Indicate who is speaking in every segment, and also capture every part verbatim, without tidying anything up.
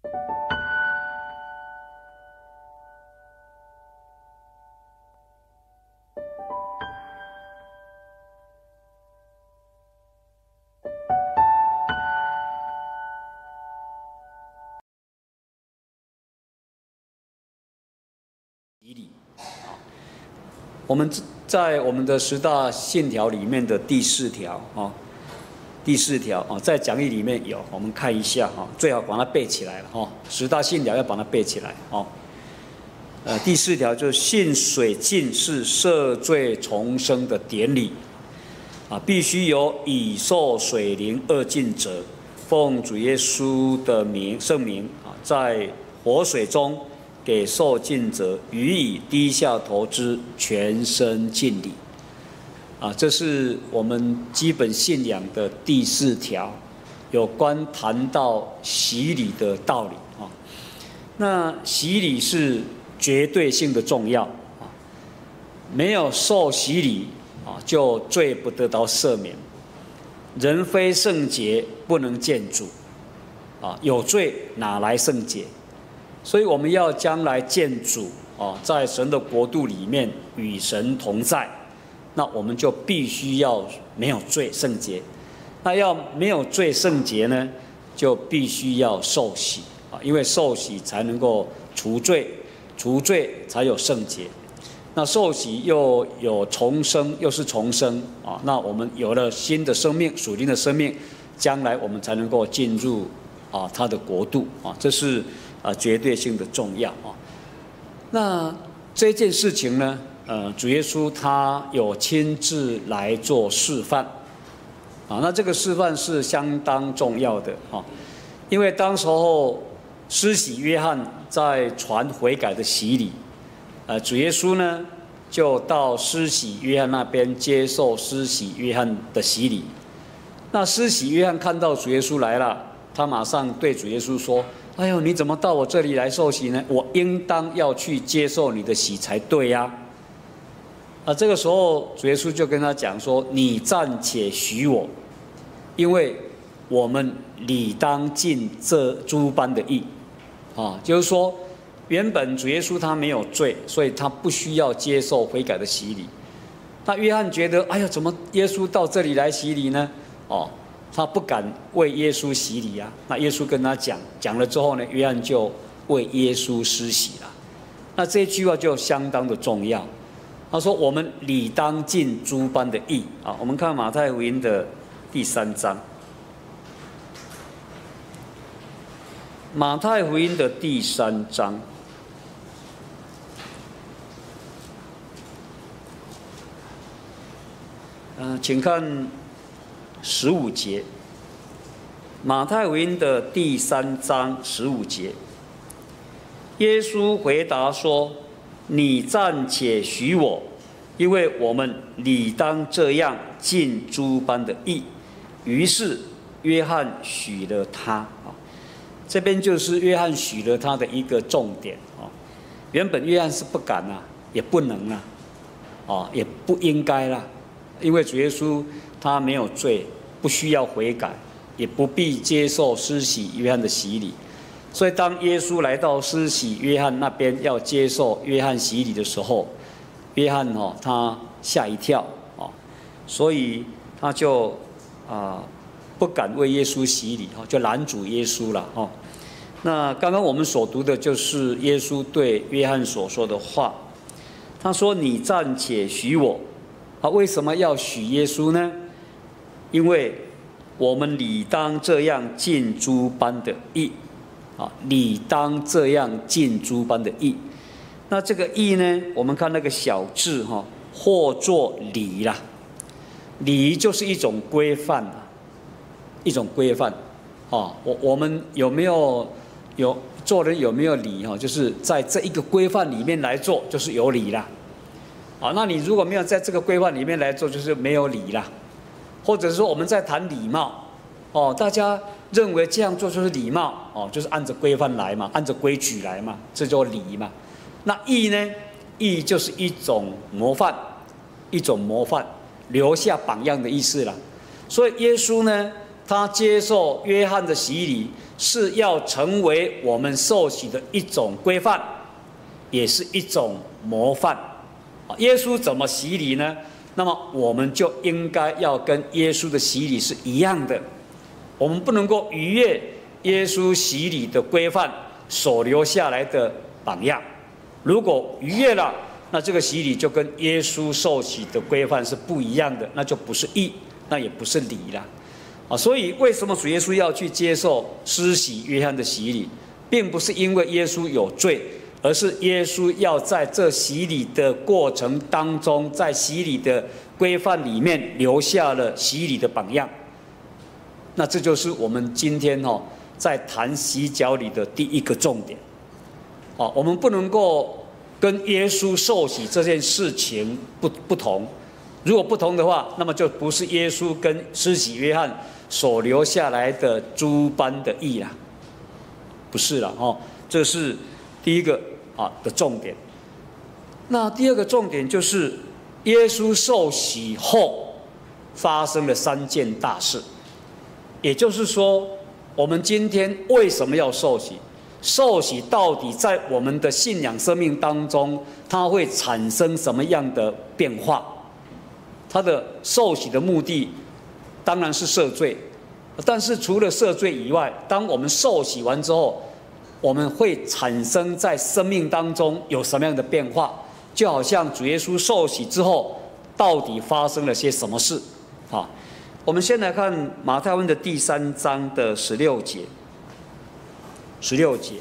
Speaker 1: 我们在我们的十大信条里面的第四条啊，第四条啊，在讲义里面有，我们看一下哈，最好把它背起来了哈。十大信条要把它背起来哦。呃，第四条就是信水浸是赦罪重生的典礼啊，必须有已受水灵二浸者，奉主耶稣的名圣名啊，在活水中给受浸者予以低下头之全身浸礼啊，这是我们基本信仰的第四条，有关谈到洗礼的道理啊。那洗礼是绝对性的重要啊，没有受洗礼啊，就罪不得到赦免。人非圣洁，不能见主啊，有罪哪来圣洁？所以我们要将来见主啊，在神的国度里面与神同在，那我们就必须要没有罪圣洁。那要没有罪圣洁呢，就必须要受洗啊，因为受洗才能够除罪，除罪才有圣洁。那受洗又有重生，又是重生啊，那我们有了新的生命，属灵的生命，将来我们才能够进入啊他的国度啊，这是。啊，绝对性的重要啊！那这件事情呢，呃，主耶稣他有亲自来做示范啊。那这个示范是相当重要的啊，因为当时候施洗约翰在传悔改的洗礼，呃，主耶稣呢就到施洗约翰那边接受施洗约翰的洗礼。那施洗约翰看到主耶稣来了，他马上对主耶稣说：哎呦，你怎么到我这里来受洗呢？我应当要去接受你的洗才对呀、啊！啊，这个时候主耶稣就跟他讲说：你暂且许我，因为我们理当尽这诸般的义。啊，就是说，原本主耶稣他没有罪，所以他不需要接受悔改的洗礼。那约翰觉得：哎呀，怎么耶稣到这里来洗礼呢？哦。他不敢为耶稣洗礼啊，那耶稣跟他讲，讲了之后呢，约翰就为耶稣施洗了。那这句话就相当的重要。他说：我们理当尽诸般的义啊。我们看马太福音的第三章，马太福音的第三章，嗯、呃，请看。十五节，马太福音的第三章十五节，耶稣回答说：你暂且许我，因为我们理当这样尽诸般的义。于是约翰许了他啊，这边就是约翰许了他的一个重点啊。原本约翰是不敢啊，也不能啊，啊，也不应该啦，因为主耶稣他没有罪，不需要悔改，也不必接受施洗约翰的洗礼。所以当耶稣来到施洗约翰那边要接受约翰洗礼的时候，约翰哦他吓一跳哦，所以他就啊、呃、不敢为耶稣洗礼哦，就拦阻耶稣了哦。那刚刚我们所读的就是耶稣对约翰所说的话，他说：你暂且许我啊，为什么要许耶稣呢？因为我们理当这样尽诸般的义啊，理当这样尽诸般的义。那这个义呢，我们看那个小字哈，或作礼啦，礼就是一种规范啊，一种规范啊。我我们有没有有做人有没有礼哈？就是在这一个规范里面来做，就是有礼啦。啊，那你如果没有在这个规范里面来做，就是没有礼啦。或者说我们在谈礼貌，哦，大家认为这样做就是礼貌，哦，就是按着规范来嘛，按着规矩来嘛，这叫礼嘛。那义呢？义就是一种模范，一种模范，留下榜样的意思啦。所以耶稣呢， 他接受约翰的洗礼，是要成为我们受洗的一种规范，也是一种模范。耶稣怎么洗礼呢？那么我们就应该要跟耶稣的洗礼是一样的，我们不能够逾越耶稣洗礼的规范所留下来的榜样。如果逾越了，那这个洗礼就跟耶稣受洗的规范是不一样的，那就不是义，那也不是礼了。啊，所以为什么主耶稣要去接受施洗约翰的洗礼，并不是因为耶稣有罪，而是耶稣要在这洗礼的过程当中，在洗礼的规范里面留下了洗礼的榜样。那这就是我们今天哦在谈洗脚礼的第一个重点。哦，我们不能够跟耶稣受洗这件事情不不同。如果不同的话，那么就不是耶稣跟施洗约翰所留下来的诸般的义啦，不是了哦。这是第一个啊的重点。那第二个重点就是耶稣受洗后发生了三件大事，也就是说，我们今天为什么要受洗？受洗到底在我们的信仰生命当中，它会产生什么样的变化？它的受洗的目的当然是赦罪，但是除了赦罪以外，当我们受洗完之后，我们会产生在生命当中有什么样的变化？就好像主耶稣受洗之后，到底发生了些什么事？啊，我们先来看马太福音的第三章的十六节。十六节，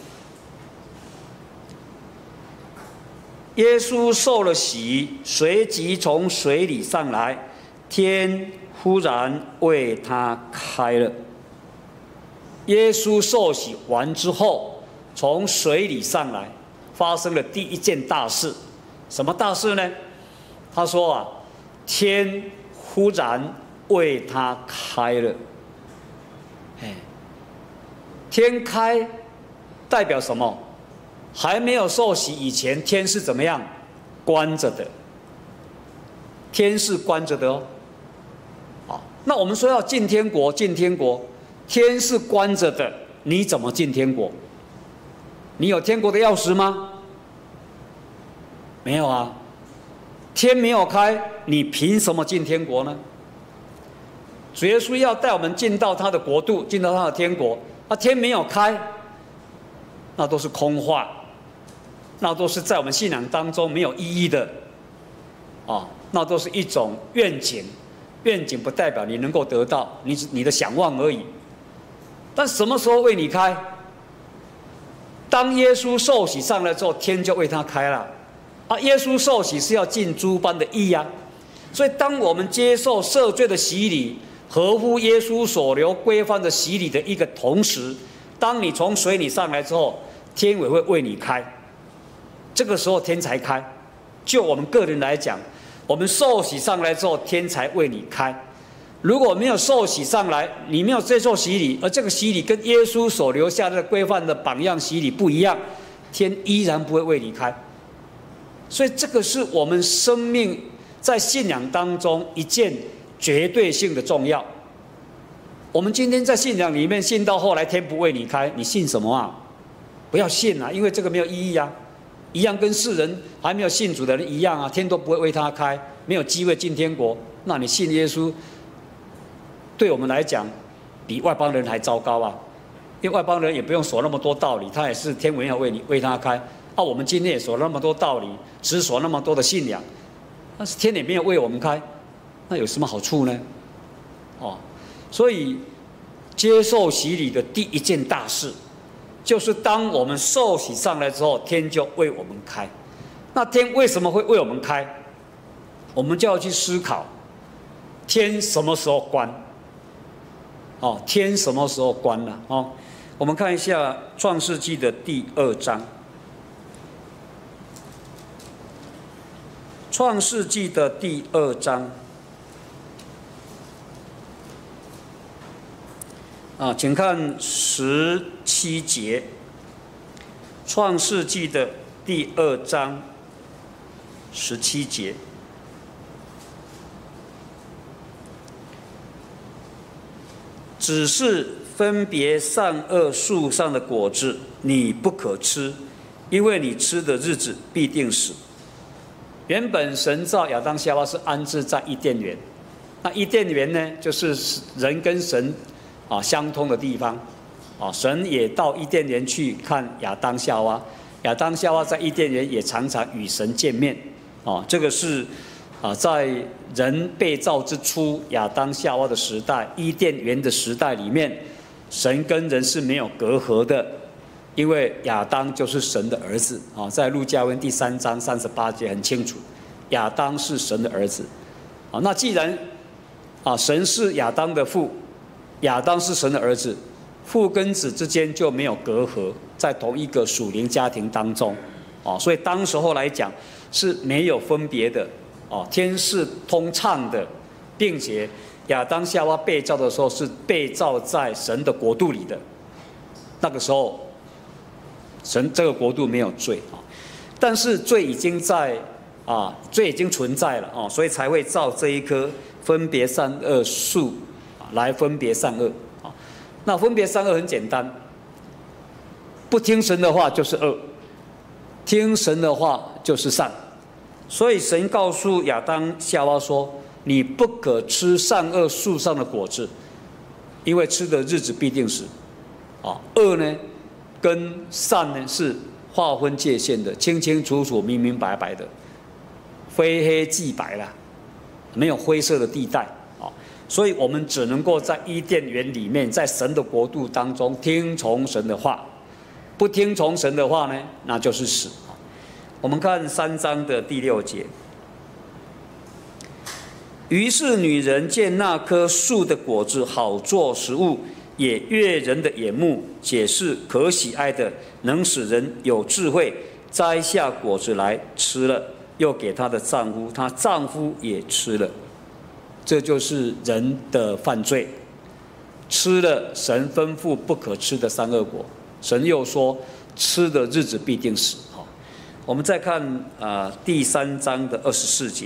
Speaker 1: 耶稣受了洗，随即从水里上来，天忽然为他开了。耶稣受洗完之后，从水里上来，发生了第一件大事。什么大事呢？他说啊，天忽然为他开了。哎，天开代表什么？还没有受洗以前，天是怎么样？关着的。天是关着的哦。好，那我们说要进天国，进天国，天是关着的，你怎么进天国？你有天国的钥匙吗？没有啊。天没有开，你凭什么进天国呢？主耶稣要带我们进到他的国度，进到他的天国，啊，天没有开，那都是空话，那都是在我们信仰当中没有意义的，啊，那都是一种愿景。愿景不代表你能够得到，你你的想望而已。但什么时候为你开？当耶稣受洗上来之后，天就为他开了。啊，耶稣受洗是要尽诸般的义啊，所以当我们接受赦罪的洗礼，合乎耶稣所留规范的洗礼的一个同时，当你从水里上来之后，天也会为你开。这个时候天才开。就我们个人来讲，我们受洗上来之后，天才为你开。如果没有受洗上来，你没有接受洗礼，而这个洗礼跟耶稣所留下的规范的榜样洗礼不一样，天依然不会为你开。所以这个是我们生命在信仰当中一件绝对性的重要。我们今天在信仰里面信到后来天不为你开，你信什么啊？不要信啊，因为这个没有意义啊。一样跟世人还没有信主的人一样啊，天都不会为他开，没有机会进天国。那你信耶稣，对我们来讲比外邦人还糟糕啊，因为外邦人也不用说那么多道理，他也是天文要为你为他开。啊，我们今天也说那么多道理，只说那么多的信仰，但是天也没有为我们开，那有什么好处呢？哦，所以接受洗礼的第一件大事，就是当我们受洗上来之后，天就为我们开。那天为什么会为我们开？我们就要去思考，天什么时候关？哦，天什么时候关了？哦，我们看一下创世纪的第二章。创世纪的第二章，啊，请看十七节。创世纪的第二章，十七节。 只是分别善恶树上的果子，你不可吃，因为你吃的日子必定死。原本神造亚当夏娃是安置在伊甸园，那伊甸园呢，就是人跟神啊相通的地方。啊，神也到伊甸园去看亚当夏娃，亚当夏娃在伊甸园也常常与神见面。啊，这个是啊，在人被造之初，亚当夏娃的时代，伊甸园的时代里面，神跟人是没有隔阂的，因为亚当就是神的儿子。啊，在路加福音第三章三十八节很清楚，亚当是神的儿子。啊，那既然啊，神是亚当的父，亚当是神的儿子。父跟子之间就没有隔阂，在同一个属灵家庭当中，哦，所以当时候来讲是没有分别的，哦，天是通畅的，并且亚当夏娃被造的时候是被造在神的国度里的，那个时候神这个国度没有罪啊，但是罪已经在啊，罪已经存在了哦，所以才会造这一棵分别善恶树来分别善恶。那分别善恶很简单，不听神的话就是恶，听神的话就是善。所以神告诉亚当夏娃说：“你不可吃善恶树上的果子，因为吃的日子必定死。”啊，恶呢跟善呢是划分界限的，清清楚楚、明明白白的，非黑即白啦，没有灰色的地带。所以我们只能够在伊甸园里面，在神的国度当中听从神的话，不听从神的话呢，那就是死。我们看三章的第六节。于是女人见那棵树的果子好做食物，也悦人的眼目，且是可喜爱的，能使人有智慧，摘下果子来吃了，又给她的丈夫，她丈夫也吃了。这就是人的犯罪，吃了神吩咐不可吃的善恶果，神又说吃的日子必定死。好，我们再看啊、呃、第三章的二十四节。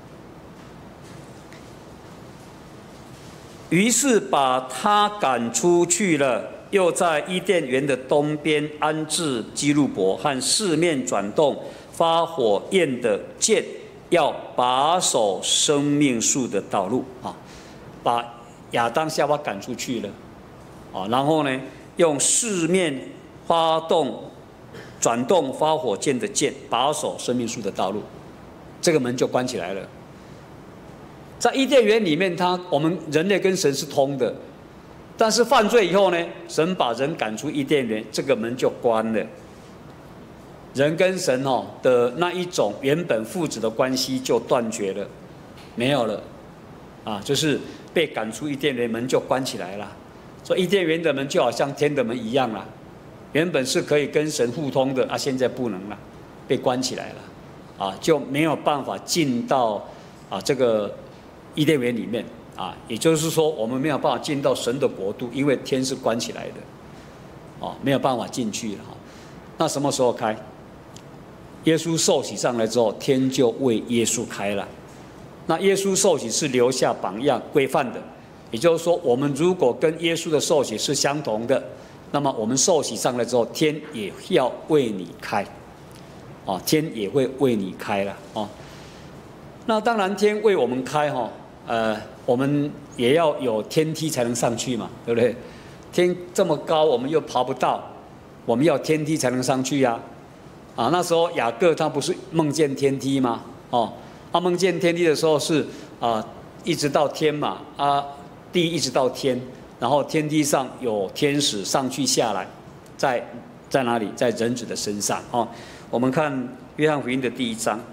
Speaker 1: 于是把他赶出去了，又在伊甸园的东边安置基路伯和四面转动发火焰的箭，要把守生命树的道路啊，把亚当夏娃赶出去了啊，然后呢，用四面发动、转动发火箭的箭，把守生命树的道路，这个门就关起来了。在伊甸园里面，他我们人类跟神是通的，但是犯罪以后呢，神把人赶出伊甸园，这个门就关了。人跟神哦的那一种原本父子的关系就断绝了，没有了，啊，就是被赶出伊甸园，门就关起来了。所以伊甸园的门就好像天的门一样啦，原本是可以跟神互通的，啊，现在不能了，被关起来了，啊，就没有办法进到啊这个伊甸园里面啊，也就是说我们没有办法进到神的国度，因为天是关起来的，哦，没有办法进去了。那什么时候开？耶稣受洗上来之后，天就为耶稣开了。那耶稣受洗是留下榜样规范的，也就是说，我们如果跟耶稣的受洗是相同的，那么我们受洗上来之后，天也要为你开，啊，天也会为你开了啊。那当然，天为我们开哈，呃，我们也要有天梯才能上去嘛，对不对？天这么高，我们又爬不到，我们要天梯才能上去呀。啊，那时候雅各他不是梦见天梯吗？哦，他梦见天梯的时候是啊，一直到天嘛，啊，地一直到天，然后天梯上有天使上去下来，在在哪里？在人子的身上哦。我们看约翰福音的第一章，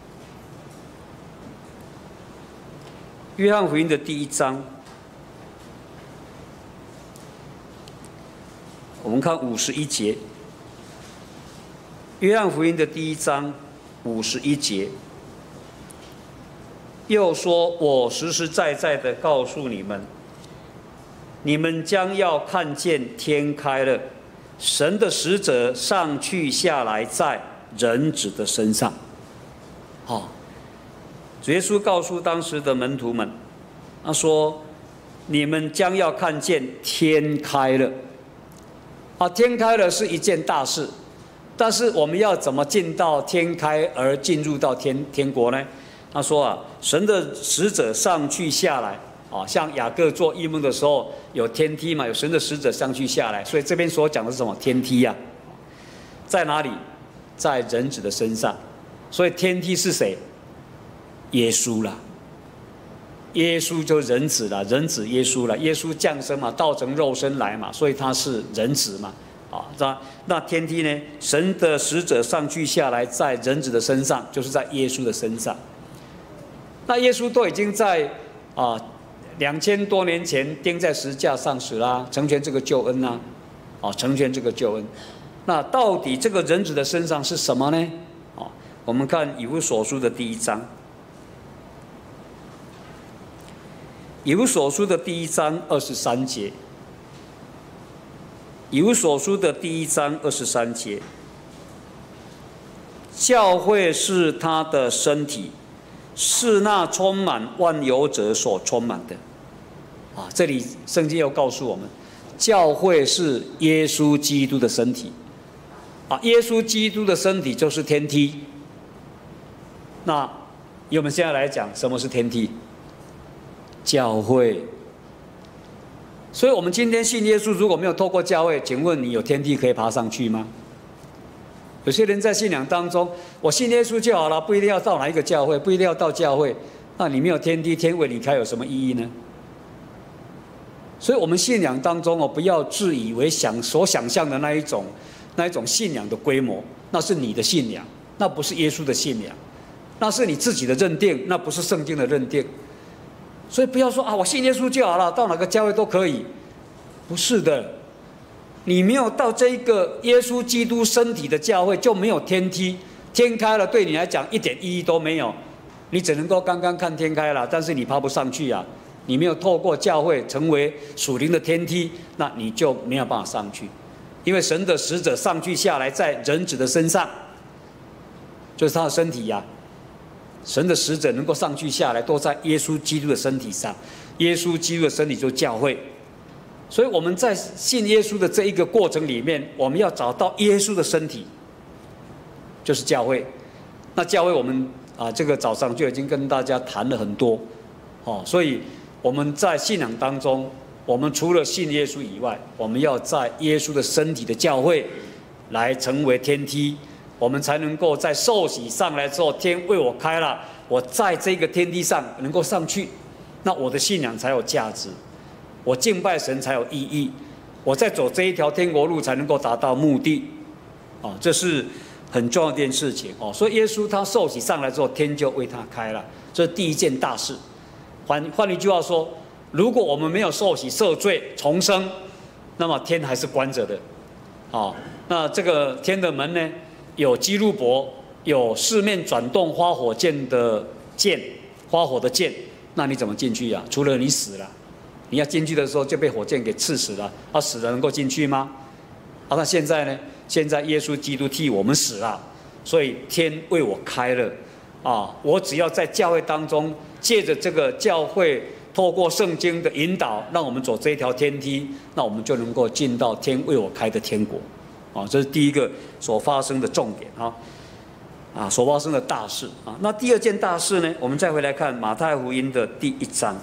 Speaker 1: 约翰福音的第一章，我们看五十一节。约翰福音的第一章五十一节，又说：“我实实在在的告诉你们，你们将要看见天开了，神的使者上去下来在人子的身上。”好，主耶稣告诉当时的门徒们，他说：“ 你们将要看见天开了。啊，天开了是一件大事，但是我们要怎么进到天开而进入到天天国呢？他说啊，神的使者上去下来，啊，像雅各做异梦的时候有天梯嘛，有神的使者上去下来，所以这边所讲的是什么？天梯呀、啊，在哪里？在人子的身上。所以天梯是谁？耶稣啦。耶稣就人子了，人子耶稣了，耶稣降生嘛，道成肉身来嘛，所以他是人子嘛，啊，那那天梯呢？神的使者上去下来，在人子的身上，就是在耶稣的身上。那耶稣都已经在啊两千多年前钉在十字架上死啦，成全这个救恩呐，啊，成全这个救恩。那到底这个人子的身上是什么呢？啊，我们看以弗所书的第一章。以弗所书的第一章二十三节，以弗所书的第一章二十三节，教会是他的身体，是那充满万有者所充满的。啊，这里圣经又告诉我们，教会是耶稣基督的身体。啊，耶稣基督的身体就是天梯。那以我们现在来讲，什么是天梯？教会。所以我们今天信耶稣，如果没有透过教会，请问你有天梯可以爬上去吗？有些人在信仰当中，我信耶稣就好了，不一定要到哪一个教会，不一定要到教会。那你没有天梯，天为你开有什么意义呢？所以我们信仰当中哦，不要自以为想所想象的那一种那一种信仰的规模，那是你的信仰，那不是耶稣的信仰，那是你自己的认定，那不是圣经的认定。所以不要说啊，我信耶稣就好了，到哪个教会都可以，不是的。你没有到这一个耶稣基督身体的教会，就没有天梯，天开了对你来讲一点意义都没有，你只能够刚刚看天开了，但是你爬不上去啊。你没有透过教会成为属灵的天梯，那你就没有办法上去，因为神的使者上去下来在人子的身上，就是他的身体呀、啊。神的使者能够上去下来，都在耶稣基督的身体上。耶稣基督的身体就是教会，所以我们在信耶稣的这一个过程里面，我们要找到耶稣的身体，就是教会。那教会我们啊，这个早上就已经跟大家谈了很多，哦，所以我们在信仰当中，我们除了信耶稣以外，我们要在耶稣的身体的教会来成为天梯。我们才能够在受洗上来之后，天为我开了，我在这个天梯上能够上去，那我的信仰才有价值，我敬拜神才有意义，我在走这一条天国路才能够达到目的，哦，这是很重要的一件事情哦。所以耶稣他受洗上来之后，天就为他开了，这是第一件大事。换换一句话说，如果我们没有受洗赦罪重生，那么天还是关着的，哦，那这个天的门呢？有基路伯，有四面转动花火箭的箭，花火的箭，那你怎么进去呀、啊？除了你死了，你要进去的时候就被火箭给刺死了，啊，死了能够进去吗？啊，那现在呢？现在耶稣基督替我们死了，所以天为我开了，啊，我只要在教会当中，借着这个教会，透过圣经的引导，让我们走这一条天梯，那我们就能够进到天为我开的天国。啊，这是第一个所发生的重点啊，啊，所发生的大事啊。那第二件大事呢？我们再回来看马太福音的第一章，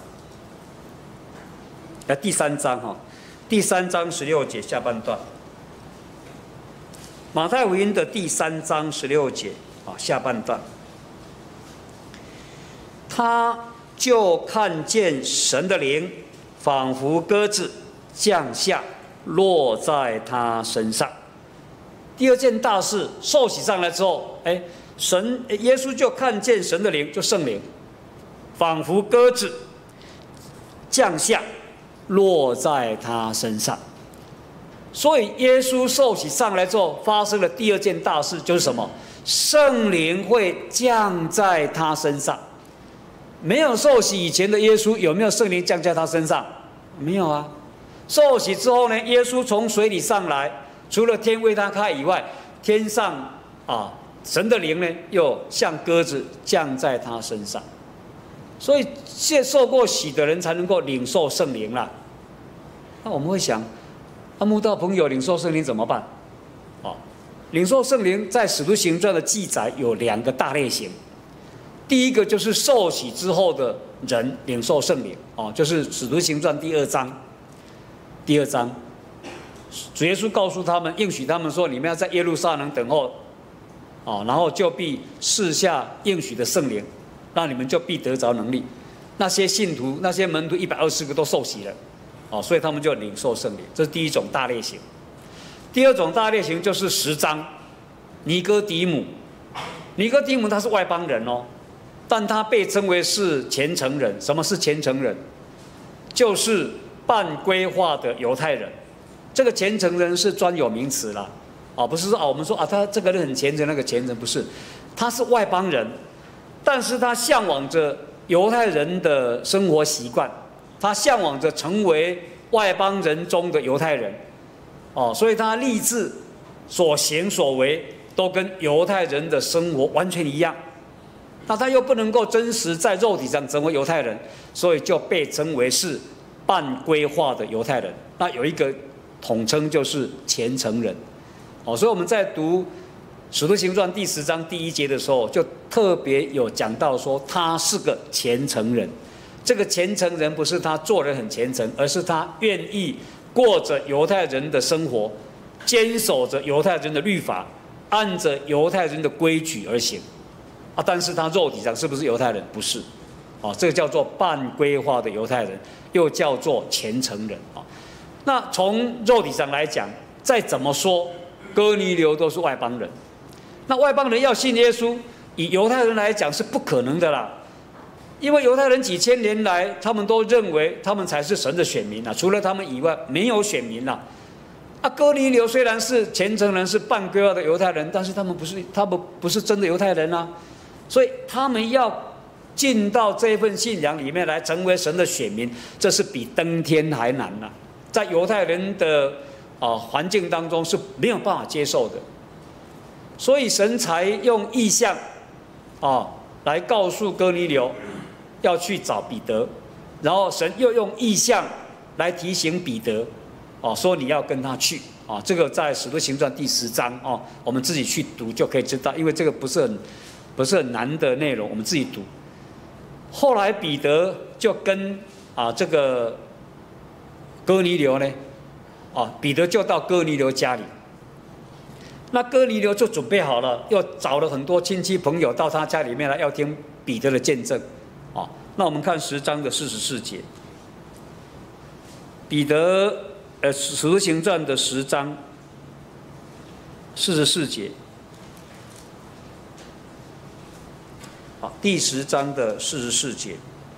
Speaker 1: 啊，第三章哈，第三章十六节下半段。马太福音的第三章十六节啊，下半段，他就看见神的灵仿佛鸽子降下，落在他身上。第二件大事，受洗上来之后，哎，神耶稣就看见神的灵，就圣灵，仿佛鸽子降下，落在他身上。所以耶稣受洗上来之后，发生了第二件大事，就是什么？圣灵会降在他身上。没有受洗以前的耶稣，有没有圣灵降在他身上？没有啊。受洗之后呢，耶稣从水里上来。除了天为他开以外，天上啊神的灵呢，又像鸽子降在他身上。 所以现受过洗的人才能够领受圣灵啦。那我们会想，那慕道朋友领受圣灵怎么办？哦，领受圣灵在使徒行传的记载有两个大类型。第一个就是受洗之后的人领受圣灵，哦，就是使徒行传第二章。第二章，主耶稣告诉他们，应许他们说，你们要在耶路撒冷等候，哦，然后就必赐下应许的圣灵，那你们就必得着能力。那些信徒，那些门徒一百二十个都受洗了，哦，所以他们就领受圣灵。这是第一种大类型。第二种大类型就是十章，尼哥底母。尼哥底母他是外邦人哦，但他被称为是虔诚人。什么是虔诚人？就是半规划的犹太人。这个虔诚人是专有名词啦，哦，不是说啊，我们说啊，他这个人很虔诚，那个虔诚不是，他是外邦人，但是他向往着犹太人的生活习惯，他向往着成为外邦人中的犹太人，哦，所以他立志所行所为都跟犹太人的生活完全一样。那他又不能够真实在肉体上成为犹太人，所以就被称为是半规划的犹太人。那有一个统称就是虔诚人，哦，所以我们在读《使徒行传》第十章第一节的时候，就特别有讲到说他是个虔诚人。这个虔诚人不是他做人很虔诚，而是他愿意过着犹太人的生活，坚守着犹太人的律法，按着犹太人的规矩而行。啊，但是他肉体上是不是犹太人？不是，哦，这个叫做半规划的犹太人，又叫做虔诚人啊。那从肉体上来讲，再怎么说，哥尼流都是外邦人。那外邦人要信耶稣，以犹太人来讲是不可能的啦，因为犹太人几千年来，他们都认为他们才是神的选民啊，除了他们以外，没有选民啦。啊，哥尼流虽然是虔诚人，是半规划的犹太人，但是他们不是，他们不是真的犹太人啊，所以他们要进到这份信仰里面来，成为神的选民，这是比登天还难啊。在犹太人的啊环境当中是没有办法接受的，所以神才用异象啊来告诉哥尼流要去找彼得，然后神又用异象来提醒彼得，哦，说你要跟他去啊。这个在使徒行传第十章哦，我们自己去读就可以知道，因为这个不是很不是很难的内容，我们自己读。后来彼得就跟啊这个哥尼流呢，啊，彼得就到哥尼流家里。那哥尼流就准备好了，又找了很多亲戚朋友到他家里面来，要听彼得的见证。啊，那我们看十章的四十四节，彼得呃使徒行传的十章四十四节。好，第十章的四十四节。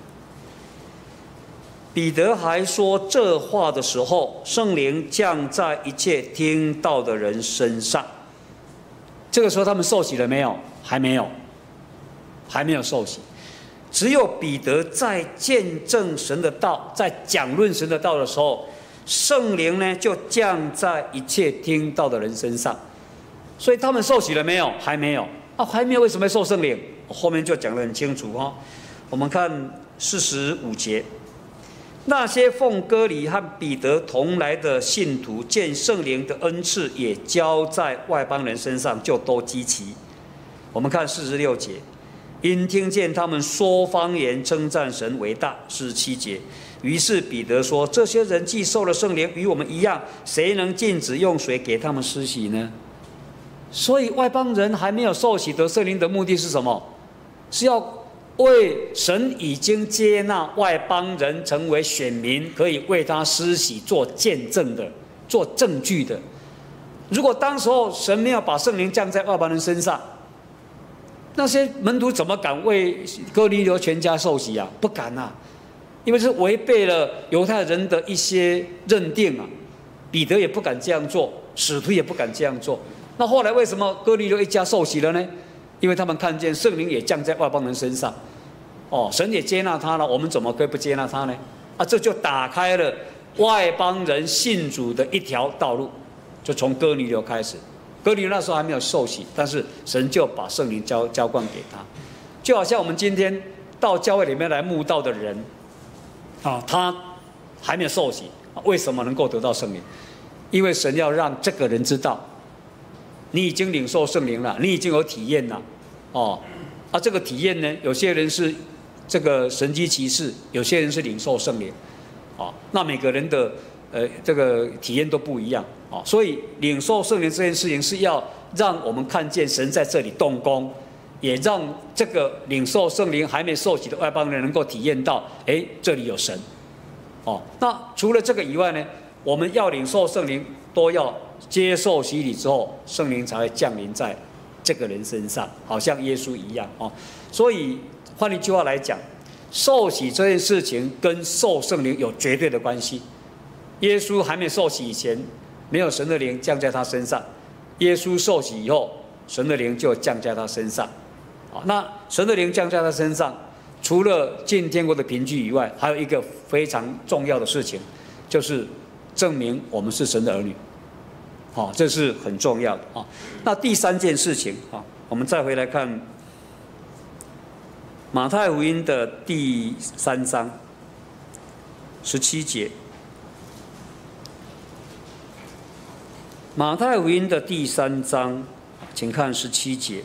Speaker 1: 彼得还说这话的时候，圣灵降在一切听到的人身上。这个时候他们受洗了没有？还没有，还没有受洗。只有彼得在见证神的道，在讲论神的道的时候，圣灵呢就降在一切听到的人身上。所以他们受洗了没有？还没有。啊，还没有，为什么会受圣灵？后面就讲得很清楚哈。我们看四十五节。那些奉割礼和彼得同来的信徒，见圣灵的恩赐也交在外邦人身上，就都稀奇。我们看四十六节，因听见他们说方言，称赞神为大。四十七节，于是彼得说：这些人既受了圣灵，与我们一样，谁能禁止用水给他们施洗呢？所以外邦人还没有受洗得圣灵的目的是什么？是要为神已经接纳外邦人成为选民，可以为他施洗做见证的，做证据的。如果当时候神没有把圣灵降在外邦人身上，那些门徒怎么敢为哥尼流全家受洗啊？不敢啊，因为是违背了犹太人的一些认定啊。彼得也不敢这样做，使徒也不敢这样做。那后来为什么哥尼流一家受洗了呢？因为他们看见圣灵也降在外邦人身上，哦，神也接纳他了，我们怎么可以不接纳他呢？啊，这就打开了外邦人信主的一条道路，就从哥尼流开始。哥尼流那时候还没有受洗，但是神就把圣灵交交灌给他，就好像我们今天到教会里面来慕道的人，啊，他还没有受洗，为什么能够得到圣灵？因为神要让这个人知道，你已经领受圣灵了，你已经有体验了，哦，啊，这个体验呢，有些人是这个神迹奇事，有些人是领受圣灵，哦，那每个人的呃这个体验都不一样，哦，所以领受圣灵这件事情是要让我们看见神在这里动工，也让这个领受圣灵还没受洗的外邦人能够体验到，哎，这里有神，哦，那除了这个以外呢，我们要领受圣灵，都要接受洗礼之后，圣灵才会降临在这个人身上，好像耶稣一样哦。所以换一句话来讲，受洗这件事情跟受圣灵有绝对的关系。耶稣还没受洗以前，没有神的灵降在他身上；耶稣受洗以后，神的灵就降在他身上。好，那神的灵降在他身上，除了进天国的凭据以外，还有一个非常重要的事情，就是证明我们是神的儿女。好，这是很重要的啊。那第三件事情啊，我们再回来看马太福音的第三章十七节。马太福音的第三章，请看十七节。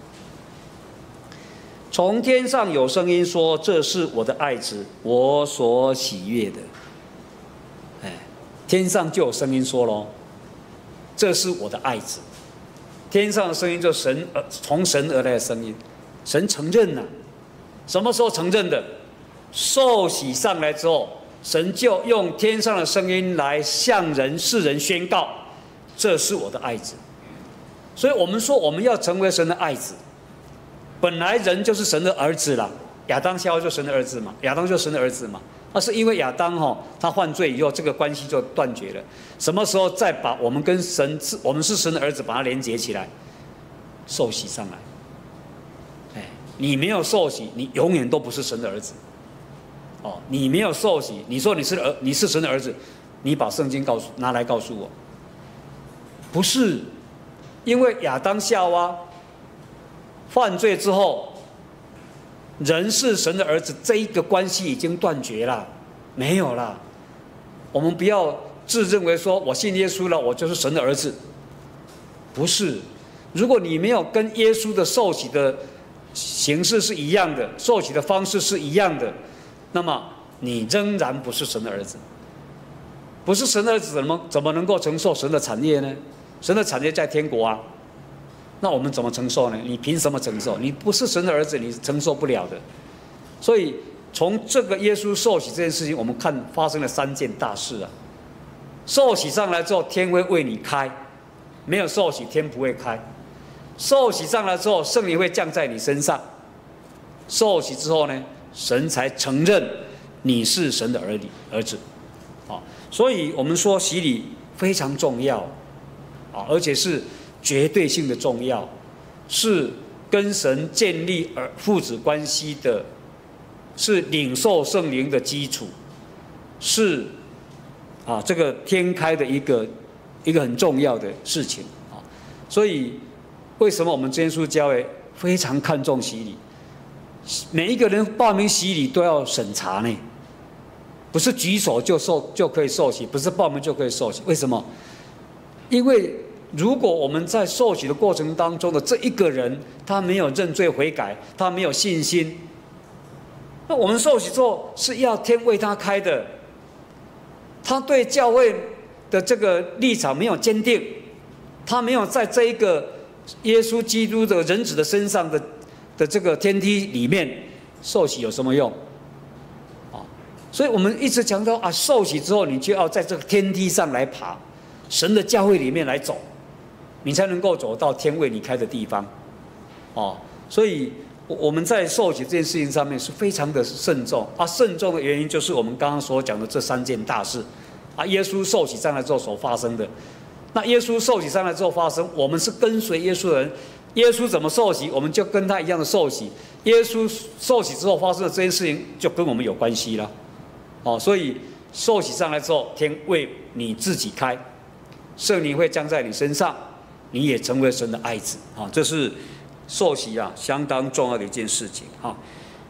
Speaker 1: 从天上有声音说：“这是我的爱子，我所喜悦的。”哎，天上就有声音说咯，这是我的爱子。天上的声音就是神呃从神而来的声音，神承认了、啊。什么时候承认的？受洗上来之后，神就用天上的声音来向人世人宣告：这是我的爱子。所以我们说我们要成为神的爱子。本来人就是神的儿子啦，亚当夏娃就神的儿子嘛，亚当就是神的儿子嘛。那是因为亚当哈他犯罪以后，这个关系就断绝了。什么时候再把我们跟神，我们是神的儿子，把它连接起来，受洗上来。哎，你没有受洗，你永远都不是神的儿子。哦，你没有受洗，你说你是儿，你是神的儿子，你把圣经告诉拿来告诉我，不是，因为亚当夏娃犯罪之后，人是神的儿子，这一个关系已经断绝了，没有了。我们不要自认为说我信耶稣了，我就是神的儿子，不是。如果你没有跟耶稣的受洗的形式是一样的，受洗的方式是一样的，那么你仍然不是神的儿子。不是神的儿子怎么怎么能够承受神的产业呢？神的产业在天国啊。那我们怎么承受呢？你凭什么承受？你不是神的儿子，你承受不了的。所以从这个耶稣受洗这件事情，我们看发生了三件大事啊。受洗上来之后，天会为你开；没有受洗，天不会开。受洗上来之后，圣灵会降在你身上。受洗之后呢，神才承认你是神的儿女儿子。啊，所以我们说洗礼非常重要啊，而且是绝对性的重要，是跟神建立儿父子关系的，是领受圣灵的基础，是啊这个天开的一个一个很重要的事情啊。所以为什么我们真耶稣教会非常看重洗礼？每一个人报名洗礼都要审查呢，不是举手就受就可以受洗，不是报名就可以受洗。为什么？因为如果我们在受洗的过程当中的这一个人，他没有认罪悔改，他没有信心，那我们受洗之后是要天为他开的，他对教会的这个立场没有坚定，他没有在这一个耶稣基督的人子的身上的的这个天梯里面受洗有什么用？所以我们一直强调啊，受洗之后你就要在这个天梯上来爬，神的教会里面来走，你才能够走到天为你开的地方。哦，所以我们在受洗这件事情上面是非常的慎重啊。慎重的原因就是我们刚刚所讲的这三件大事啊，耶稣受洗上来之后所发生的。那耶稣受洗上来之后发生，我们是跟随耶稣的人，耶稣怎么受洗，我们就跟他一样的受洗。耶稣受洗之后发生的这件事情，就跟我们有关系了。哦，所以受洗上来之后，天为你自己开，圣灵会降在你身上，你也成为神的爱子啊！这是受洗啊，相当重要的一件事情啊。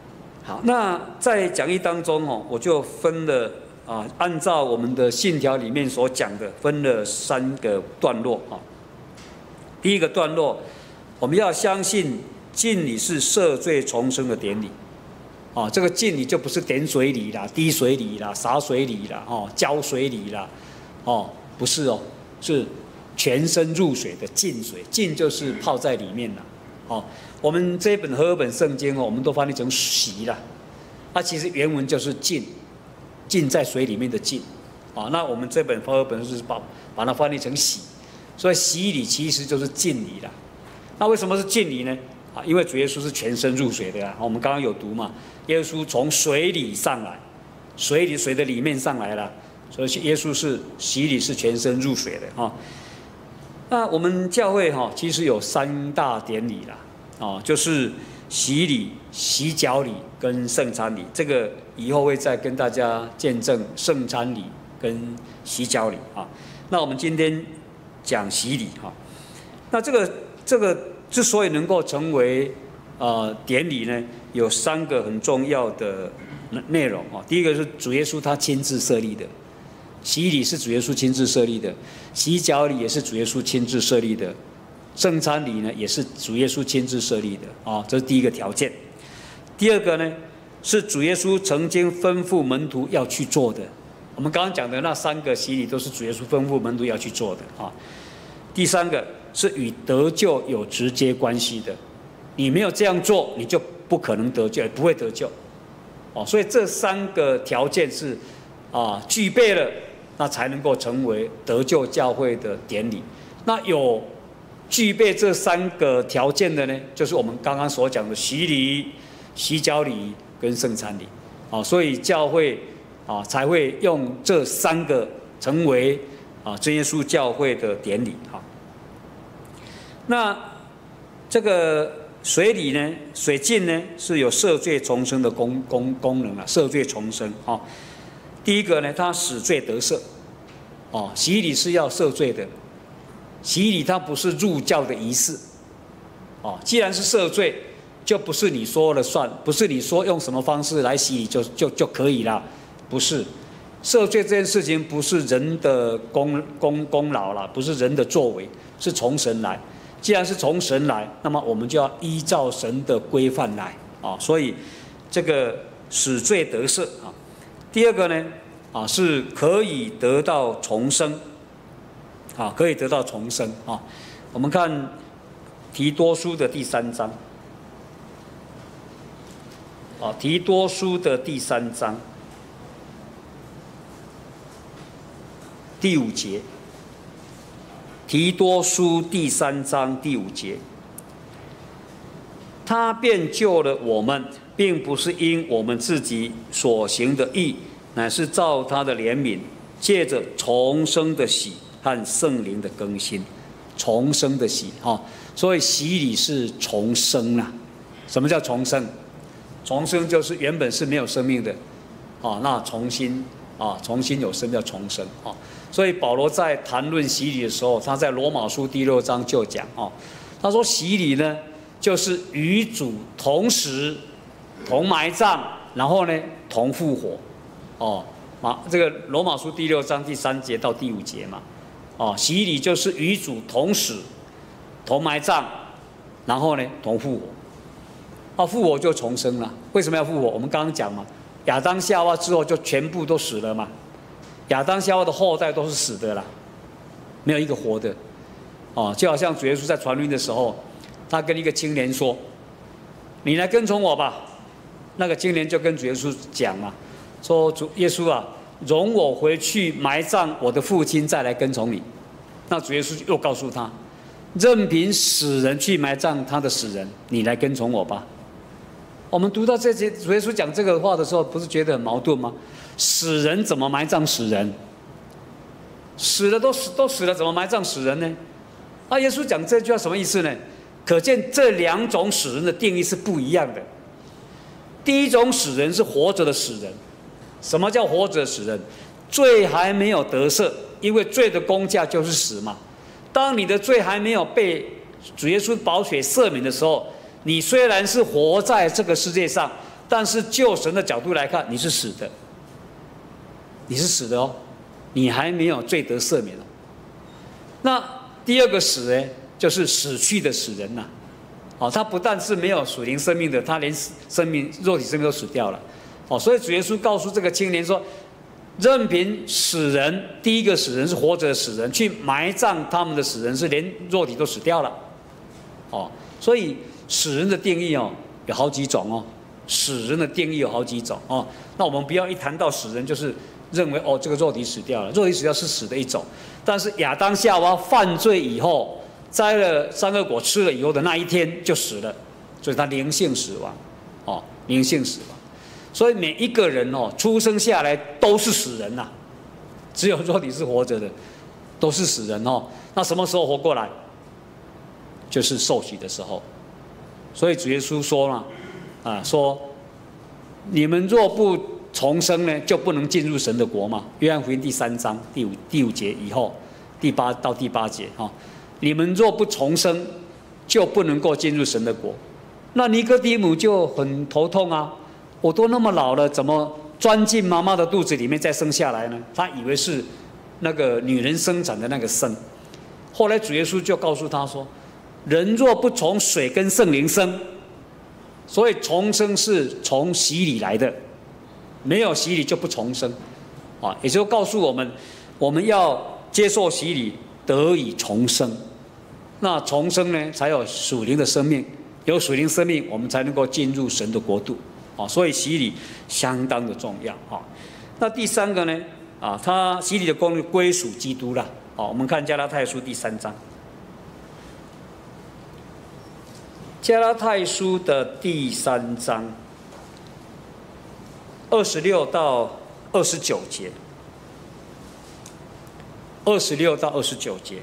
Speaker 1: 好，那在讲义当中哦，我就分了啊，按照我们的信条里面所讲的，分了三个段落啊。第一个段落，我们要相信敬礼是赦罪重生的典礼。哦，这个敬礼就不是点水礼啦、滴水礼啦、洒水礼啦、哦浇水礼啦，哦不是哦，是全身入水的浸水，浸就是泡在里面啦。哦，我们这本和合本圣经哦，我们都翻译成洗啦，它、啊、其实原文就是浸，浸在水里面的浸。啊、哦，那我们这本和合本是把把它翻译成洗，所以洗礼其实就是浸礼啦。那为什么是浸礼呢？啊，因为主耶稣是全身入水的啊，我们刚刚有读嘛。耶稣从水里上来，水里水的里面上来了，所以耶稣是洗礼是全身入水的哈。那我们教会哈其实有三大典礼啦，哦，就是洗礼、洗脚礼跟圣餐礼。这个以后会再跟大家见证圣餐礼跟洗脚礼啊。那我们今天讲洗礼哈，那这个这个之所以能够成为呃典礼呢，有三个很重要的内容啊。第一个是主耶稣他亲自设立的，洗礼是主耶稣亲自设立的，洗脚礼也是主耶稣亲自设立的，圣餐礼呢也是主耶稣亲自设立的啊，这是第一个条件。第二个呢是主耶稣曾经吩咐门徒要去做的，我们刚刚讲的那三个洗礼都是主耶稣吩咐门徒要去做的啊。第三个是与得救有直接关系的，你没有这样做，你就不可能得救，也不会得救，哦，所以这三个条件是啊具备了，那才能够成为得救教会的典礼。那有具备这三个条件的呢，就是我们刚刚所讲的洗礼、洗脚礼跟圣餐礼，啊，所以教会啊才会用这三个成为啊真耶稣教会的典礼啊。那这个水礼呢，水浸呢是有赦罪重生的功功功能啊，赦罪重生啊、哦。第一个呢，它使罪得赦，哦，洗礼是要赦罪的，洗礼它不是入教的仪式，哦，既然是赦罪，就不是你说了算，不是你说用什么方式来洗礼就就就可以啦，不是，赦罪这件事情不是人的功功功劳啦，不是人的作为，是从神来。既然是从神来，那么我们就要依照神的规范来啊，所以这个使罪得赦啊。第二个呢啊，是可以得到重生啊，可以得到重生啊。我们看提多书的第三章啊，提多书的第三章第五节。提多书第三章第五节，他便救了我们，并不是因我们自己所行的义，乃是照他的怜悯，借着重生的喜和圣灵的更新。重生的喜哈，所以洗礼是重生啦。什么叫重生？重生就是原本是没有生命的，啊，那重新啊，重新有生叫重生啊。所以保罗在谈论洗礼的时候，他在罗马书第六章就讲哦，他说洗礼呢，就是与主同死、同埋葬，然后呢同复活，哦，啊，这个罗马书第六章第三节到第五节嘛，哦，洗礼就是与主同死、同埋葬，然后呢同复活，啊，复活就重生了。为什么要复活？我们刚刚讲嘛，亚当夏娃之后就全部都死了嘛。亚当夏娃的后代都是死的啦，没有一个活的，哦，就好像主耶稣在传福音的时候，他跟一个青年说：“你来跟从我吧。”那个青年就跟主耶稣讲嘛，说：“主耶稣啊，容我回去埋葬我的父亲，再来跟从你。”那主耶稣又告诉他：“任凭死人去埋葬他的死人，你来跟从我吧。”我们读到这些主耶稣讲这个话的时候，不是觉得很矛盾吗？死人怎么埋葬死人？死了都死都死了，怎么埋葬死人呢？啊，耶稣讲这句话什么意思呢？可见这两种死人的定义是不一样的。第一种死人是活着的死人。什么叫活着的死人？罪还没有得赦，因为罪的工价就是死嘛。当你的罪还没有被主耶稣宝血赦免的时候，你虽然是活在这个世界上， 但是就神的角度来看，你是死的，你是死的哦，你还没有罪得赦免哦。那第二个死呢，就是死去的死人呐、啊。哦，他不但是没有属灵生命的，他连生命、肉体生命都死掉了。哦，所以主耶稣告诉这个青年说，任凭死人，第一个死人是活着的死人，去埋葬他们的死人是连肉体都死掉了。哦，所以死人的定义哦有好几种哦，死人的定义有好几种哦。那我们不要一谈到死人就是认为哦这个肉体死掉了，肉体死掉是死的一种，但是亚当夏娃犯罪以后。摘了善恶果吃了以后的那一天就死了，所以他灵性死亡，哦，灵性死亡。所以每一个人哦，出生下来都是死人呐、啊，只有肉体是活着的，都是死人哦。那什么时候活过来？就是受洗的时候。所以主耶稣说了，啊，说你们若不重生呢，就不能进入神的国嘛。约翰福音第三章第五第五节以后，第八到第八节哈。哦你们若不重生，就不能够进入神的国。那尼哥底母就很头痛啊！我都那么老了，怎么钻进妈妈的肚子里面再生下来呢？他以为是那个女人生产的那个生。后来主耶稣就告诉他说：“人若不从水跟圣灵生，所以重生是从洗礼来的，没有洗礼就不重生。”啊，也就告诉我们，我们要接受洗礼，得以重生。那重生呢，才有属灵的生命，有属灵生命，我们才能够进入神的国度啊。所以洗礼相当的重要啊。那第三个呢，啊，它洗礼的功能归属基督了。好，我们看加拉太书第三章，加拉太书的第三章二十六到二十九节，二十六到二十九节。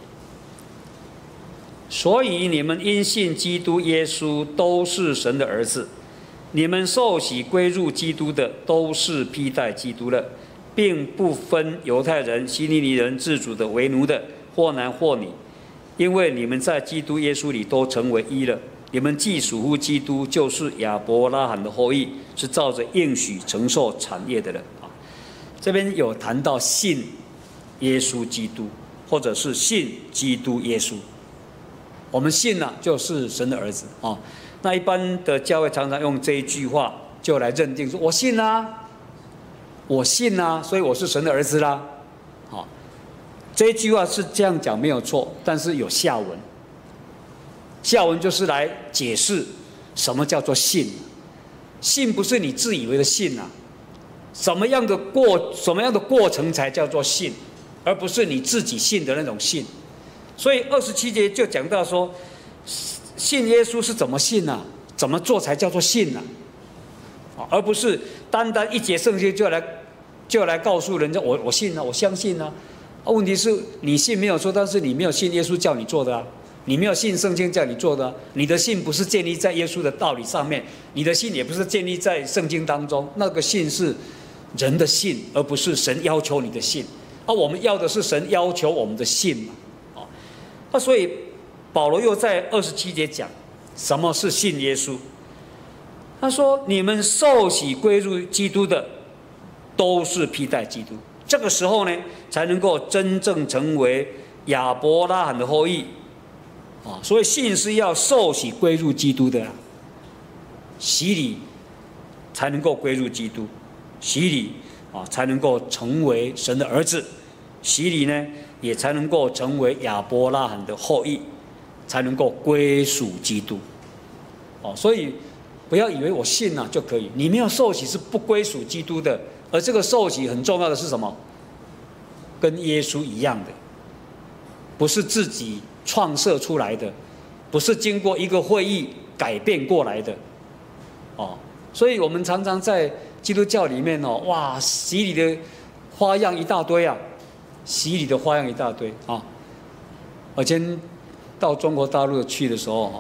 Speaker 1: 所以你们因信基督耶稣都是神的儿子，你们受洗归入基督的都是披戴基督了，并不分犹太人、希利尼人、自主的、为奴的，或男或女，因为你们在基督耶稣里都成为一了。你们既属乎基督，就是亚伯拉罕的后裔，是照着应许承受产业的人啊。这边有谈到信耶稣基督，或者是信基督耶稣。我们信了、啊，就是神的儿子啊、哦。那一般的教会常常用这一句话就来认定说：“我信啊，我信啊，所以我是神的儿子啦。”好，这一句话是这样讲没有错，但是有下文。下文就是来解释什么叫做信。信不是你自以为的信啊，什么样的过什么样的过程才叫做信，而不是你自己信的那种信。所以二十七节就讲到说，信耶稣是怎么信啊？怎么做才叫做信啊？而不是单单一节圣经就来就来告诉人家我我信啊，我相信啊。啊，问题是你信没有错，但是你没有信耶稣叫你做的啊，你没有信圣经叫你做的啊。你的信不是建立在耶稣的道理上面，你的信也不是建立在圣经当中，那个信是人的信，而不是神要求你的信。啊，我们要的是神要求我们的信嘛。那所以保罗又在二十七节讲什么是信耶稣。他说：“你们受洗归入基督的，都是披戴基督。这个时候呢，才能够真正成为亚伯拉罕的后裔啊。所以信是要受洗归入基督的啦，洗礼才能够归入基督，洗礼啊才能够成为神的儿子，洗礼呢。”也才能够成为亚伯拉罕的后裔，才能够归属基督。哦，所以不要以为我信了就可以，你没有受洗是不归属基督的。而这个受洗很重要的是什么？跟耶稣一样的，不是自己创设出来的，不是经过一个会议改变过来的。哦，所以我们常常在基督教里面哦，哇，洗礼的花样一大堆啊。洗礼的花样一大堆啊！我今天到中国大陆去的时候，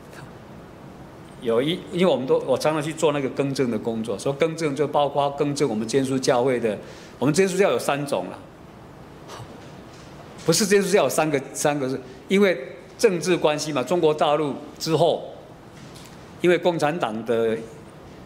Speaker 1: 有一，因为我们都我常常去做那个更正的工作，说更正就包括更正我们基督教会的，我们基督教有三种了，不是基督教有三个三个是因为政治关系嘛，中国大陆之后，因为共产党的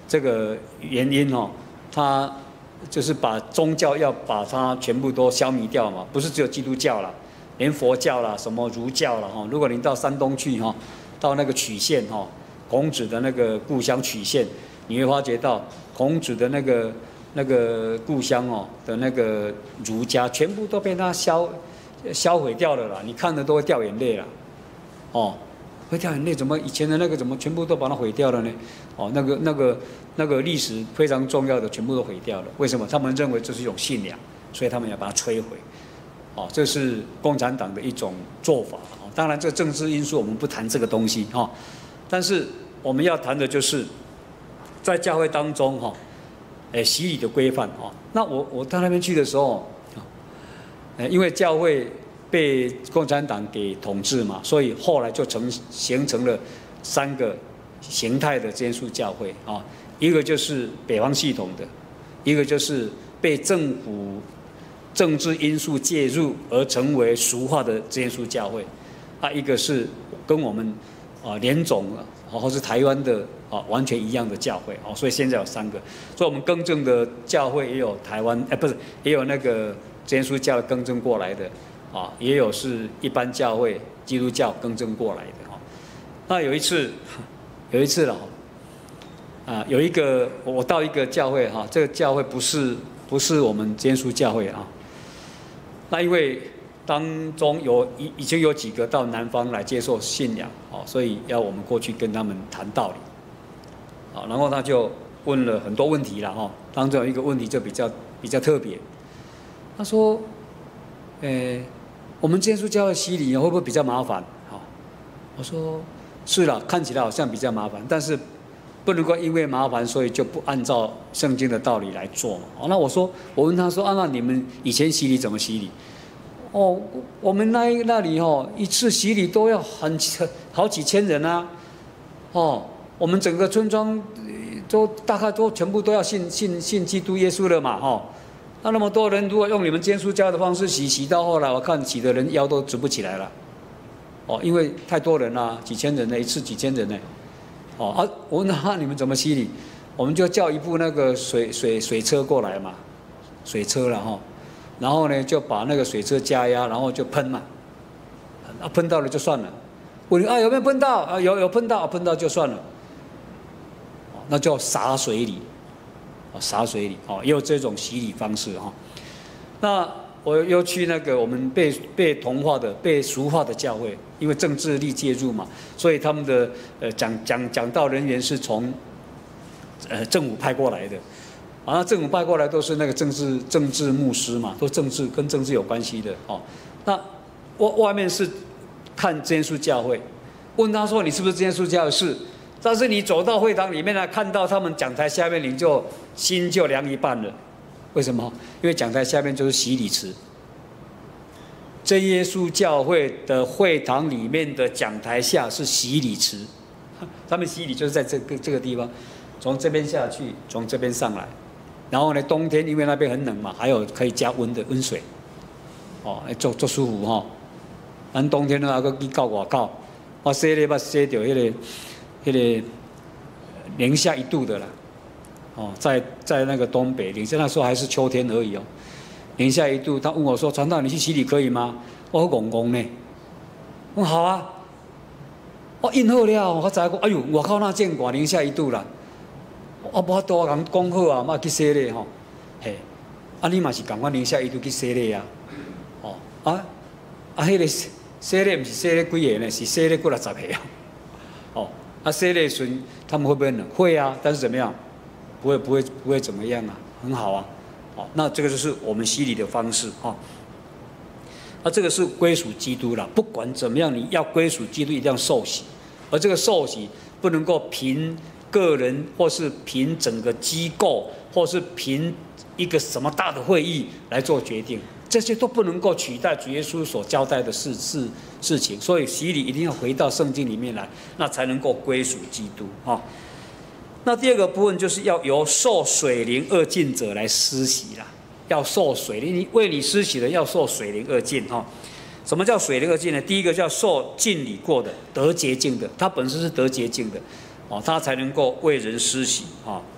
Speaker 1: 这个原因哦，他就是把宗教要把它全部都消弭掉嘛，不是只有基督教啦，连佛教啦、什么儒教啦哈，如果你到山东去哈，到那个曲县哈，孔子的那个故乡曲县，你会发觉到孔子的那个那个故乡哦的那个儒家，全部都被他销销毁掉了啦，你看了都会掉眼泪啦，哦。会掉眼泪，怎么以前的那个怎么全部都把它毁掉了呢？哦，那个那个那个历史非常重要的全部都毁掉了。为什么？他们认为这是一种信仰，所以他们要把它摧毁。哦，这是共产党的一种做法。哦，当然这政治因素我们不谈这个东西哈，哦，但是我们要谈的就是在教会当中哈，诶，洗礼的规范哈。那我我到那边去的时候，呃，因为教会被共产党给统治嘛，所以后来就成形成了三个形态的耶稣教会啊，一个就是北方系统的，一个就是被政府政治因素介入而成为俗化的耶稣教会，啊，一个是跟我们啊联总啊，或是台湾的啊完全一样的教会啊，所以现在有三个，所以我们更正的教会也有台湾哎不是也有那个耶稣教更正过来的。啊，也有是一般教会基督教更正过来的哈。那有一次，有一次了啊，有一个我到一个教会哈，这个教会不是不是我们耶稣教会啊。那因为当中有已已经有几个到南方来接受信仰，哦，所以要我们过去跟他们谈道理。啊，然后他就问了很多问题了哈，当中有一个问题就比较比较特别，他说，呃。我们耶稣教会洗礼会不会比较麻烦？好，我说是啦，看起来好像比较麻烦，但是不能够因为麻烦，所以就不按照圣经的道理来做嘛。哦，那我说，我问他说，啊，那你们以前洗礼怎么洗礼？哦，我们那那里哦，一次洗礼都要很好几千人啊。哦，我们整个村庄都大概都全部都要信信信基督耶稣了嘛，哦。那那么多人，如果用你们耶稣教的方式洗，洗到后来，我看洗的人腰都直不起来了。哦，因为太多人啦，几千人呢，一次几千人呢。哦啊，我问他你们怎么洗礼？我们就叫一部那个水水水车过来嘛，水车了哈。然后呢，就把那个水车加压，然后就喷嘛。啊，喷到了就算了。问你啊有没有喷到？啊有有喷到，喷到就算了。那叫洒水礼。洒水礼哦，也有这种洗礼方式哈。那我又去那个我们被被同化的、被俗化的教会，因为政治力介入嘛，所以他们的呃讲讲讲道人员是从呃政府派过来的，啊，政府派过来都是那个政治政治牧师嘛，都政治跟政治有关系的哦。那外外面是看耶稣教会，问他说你是不是耶稣教会？是。但是你走到会堂里面来，看到他们讲台下面，你就心就凉一半了。为什么？因为讲台下面就是洗礼池。真耶稣教会的会堂里面的讲台下是洗礼池，他们洗礼就是在这个这个地方，从这边下去，从这边上来。然后呢，冬天因为那边很冷嘛，还有可以加温的温水，哦，做做舒服哈。咱冬天呢，还佫去到外口，我洗咧捌洗到迄个。那个零下一度的啦，哦，在在那个东北零下，那时候还是秋天而已哦，零下一度。他问我说：“传道，你去洗礼可以吗？”我说：“公公呢？”我说：“好啊。”我印好了，我才讲：“哎呦，外口那见过零下一度啦！”我无多人讲好啊，嘛去洗礼吼，嘿，啊你嘛是共款零下一度去洗礼啊，哦啊啊，迄个洗礼不是洗礼几个呢？是洗礼过六十个啊，哦。啊，洗礼时他们会不会冷？会啊，但是怎么样？不会，不会，不会怎么样啊，很好啊。好，那这个就是我们洗礼的方式啊。那这个是归属基督了，不管怎么样，你要归属基督，一定要受洗。而这个受洗不能够凭个人，或是凭整个机构，或是凭一个什么大的会议来做决定。这些都不能够取代主耶稣所交代的事事事情，所以洗礼一定要回到圣经里面来，那才能够归属基督哈。那第二个部分就是要由受水灵二浸者来施洗啦，要受水灵，你为你施洗的要受水灵二浸哈。什么叫水灵二浸呢？第一个叫受浸礼过的，得洁净的，它本身是得洁净的，哦，它才能够为人施洗啊。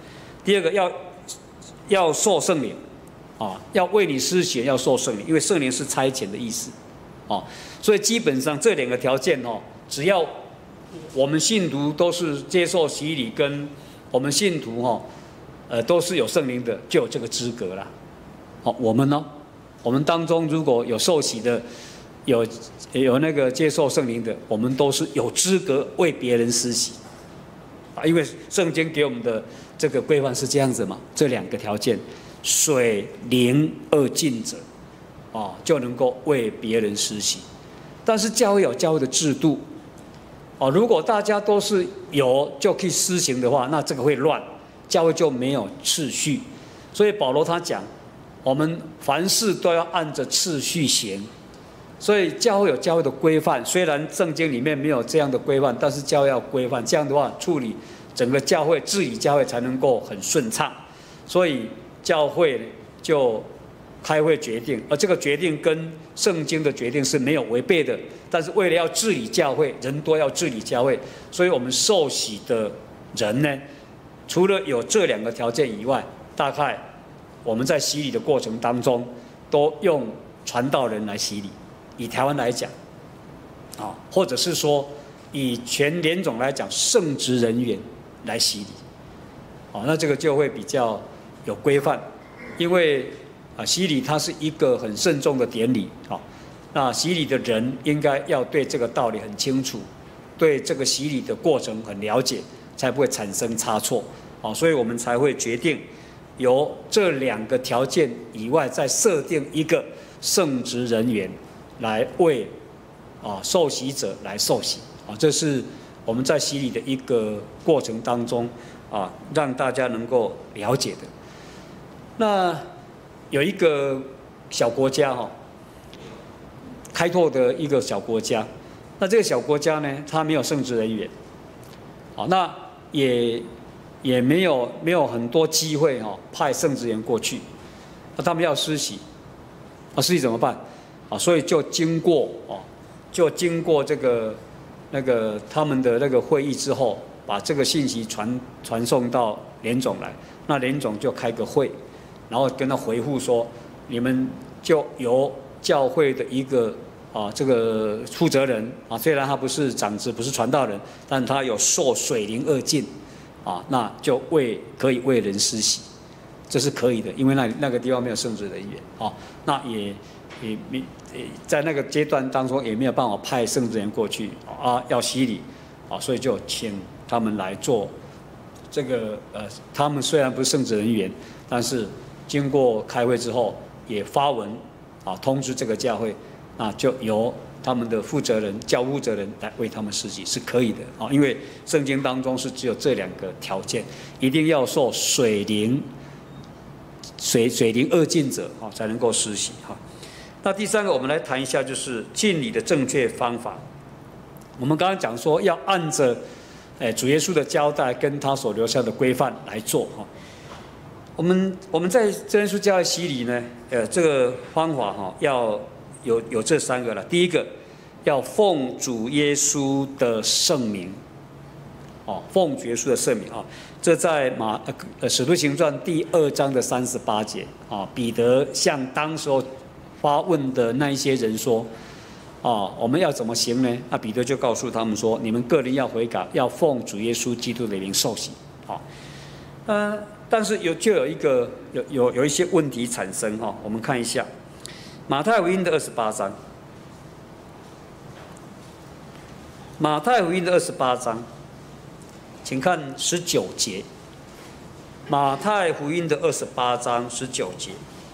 Speaker 1: 第二个要要受圣灵，啊，要为你施洗，要受圣灵，因为圣灵是差遣的意思，啊，所以基本上这两个条件哦，只要我们信徒都是接受洗礼，跟我们信徒哈、哦，呃，都是有圣灵的，就有这个资格了。好、哦，我们呢，我们当中如果有受洗的，有有那个接受圣灵的，我们都是有资格为别人施洗。啊，因为圣经给我们的这个规范是这样子嘛，这两个条件，水灵二尽者，啊，就能够为别人施洗。但是教会有教会的制度，哦，如果大家都是有就可以施行的话，那这个会乱，教会就没有次序。所以保罗他讲，我们凡事都要按着次序行。所以教会有教会的规范，虽然圣经里面没有这样的规范，但是教会要规范，这样的话处理整个教会、治理教会才能够很顺畅。所以教会就开会决定，而这个决定跟圣经的决定是没有违背的。但是为了要治理教会，人多要治理教会，所以我们受洗的人呢，除了有这两个条件以外，大概我们在洗礼的过程当中，都用传道人来洗礼。以台湾来讲，啊，或者是说以全联总来讲，圣职人员来洗礼，啊，那这个就会比较有规范，因为啊，洗礼它是一个很慎重的典礼，啊，那洗礼的人应该要对这个道理很清楚，对这个洗礼的过程很了解，才不会产生差错，啊，所以我们才会决定由这两个条件以外，再设定一个圣职人员。来为啊受洗者来受洗啊，这是我们在洗礼的一个过程当中啊，让大家能够了解的。那有一个小国家哈、哦，开拓的一个小国家，那这个小国家呢，它没有圣职人员，啊，那也也没有没有很多机会哈、哦，派圣职人过去，那他们要施洗，啊，施洗怎么办？啊，所以就经过哦，就经过这个那个他们的那个会议之后，把这个信息传传送到联总来，那联总就开个会，然后跟他回复说，你们就由教会的一个啊这个负责人啊，虽然他不是长子，不是传道人，但他有受水灵二尽，啊，那就为可以为人施洗，这是可以的，因为那那个地方没有圣职人员啊，那也。也没在那个阶段当中也没有办法派圣职人过去啊，要洗礼啊，所以就请他们来做这个呃，他们虽然不是圣职人员，但是经过开会之后也发文啊通知这个教会，那就由他们的负责人、教务责人来为他们施洗是可以的啊，因为圣经当中是只有这两个条件，一定要受水灵水水灵二尽者啊才能够施洗哈。那第三个，我们来谈一下，就是敬礼的正确方法。我们刚刚讲说，要按着，哎，主耶稣的交代跟他所留下的规范来做哈。我们我们在真耶稣教会洗礼呢，呃，这个方法哈，要有有这三个了。第一个，要奉主耶稣的圣名，哦，奉主耶稣的圣名啊。这在马呃使徒行传第二章的三十八节啊，彼得向当时候发问的那一些人说：“啊，我们要怎么行呢？”那彼得就告诉他们说：“你们个人要悔改，要奉主耶稣基督的名受洗。”啊，呃，但是有就有一个有有有一些问题产生哈，我们看一下马太福音的二十八章，马太福音的二十八章，请看十九节，马太福音的二十八章十九节。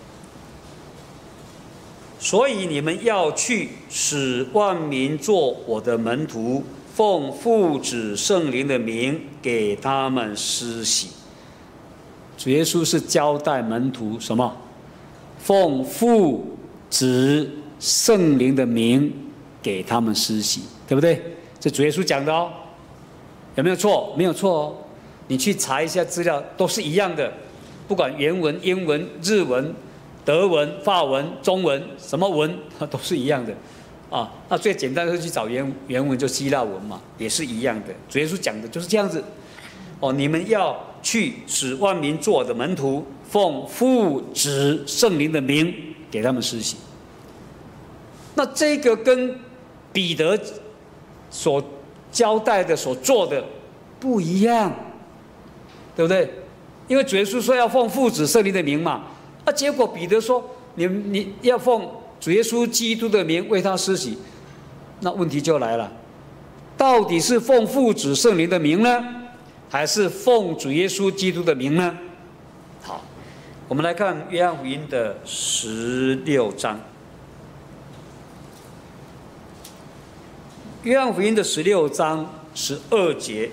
Speaker 1: 所以你们要去，使万民做我的门徒，奉父子圣灵的名给他们施洗。主耶稣是交代门徒什么？奉父子圣灵的名给他们施洗，对不对？这主耶稣讲的哦，有没有错？没有错哦。你去查一下资料，都是一样的，不管原文、英文、日文。德文、法文、中文，什么文都是一样的，啊，那最简单的是去找原原文，就希腊文嘛，也是一样的。主耶稣讲的就是这样子，哦，你们要去使万民做我的门徒，奉父子圣灵的名给他们施洗。那这个跟彼得所交代的、所做的不一样，对不对？因为主耶稣说要奉父子圣灵的名嘛，啊，结果彼得说你你要奉主耶稣基督的名为他施洗，那问题就来了，到底是奉父子圣灵的名呢，还是奉主耶稣基督的名呢？好，我们来看约翰福音的十六章。约翰福音的十六章十二节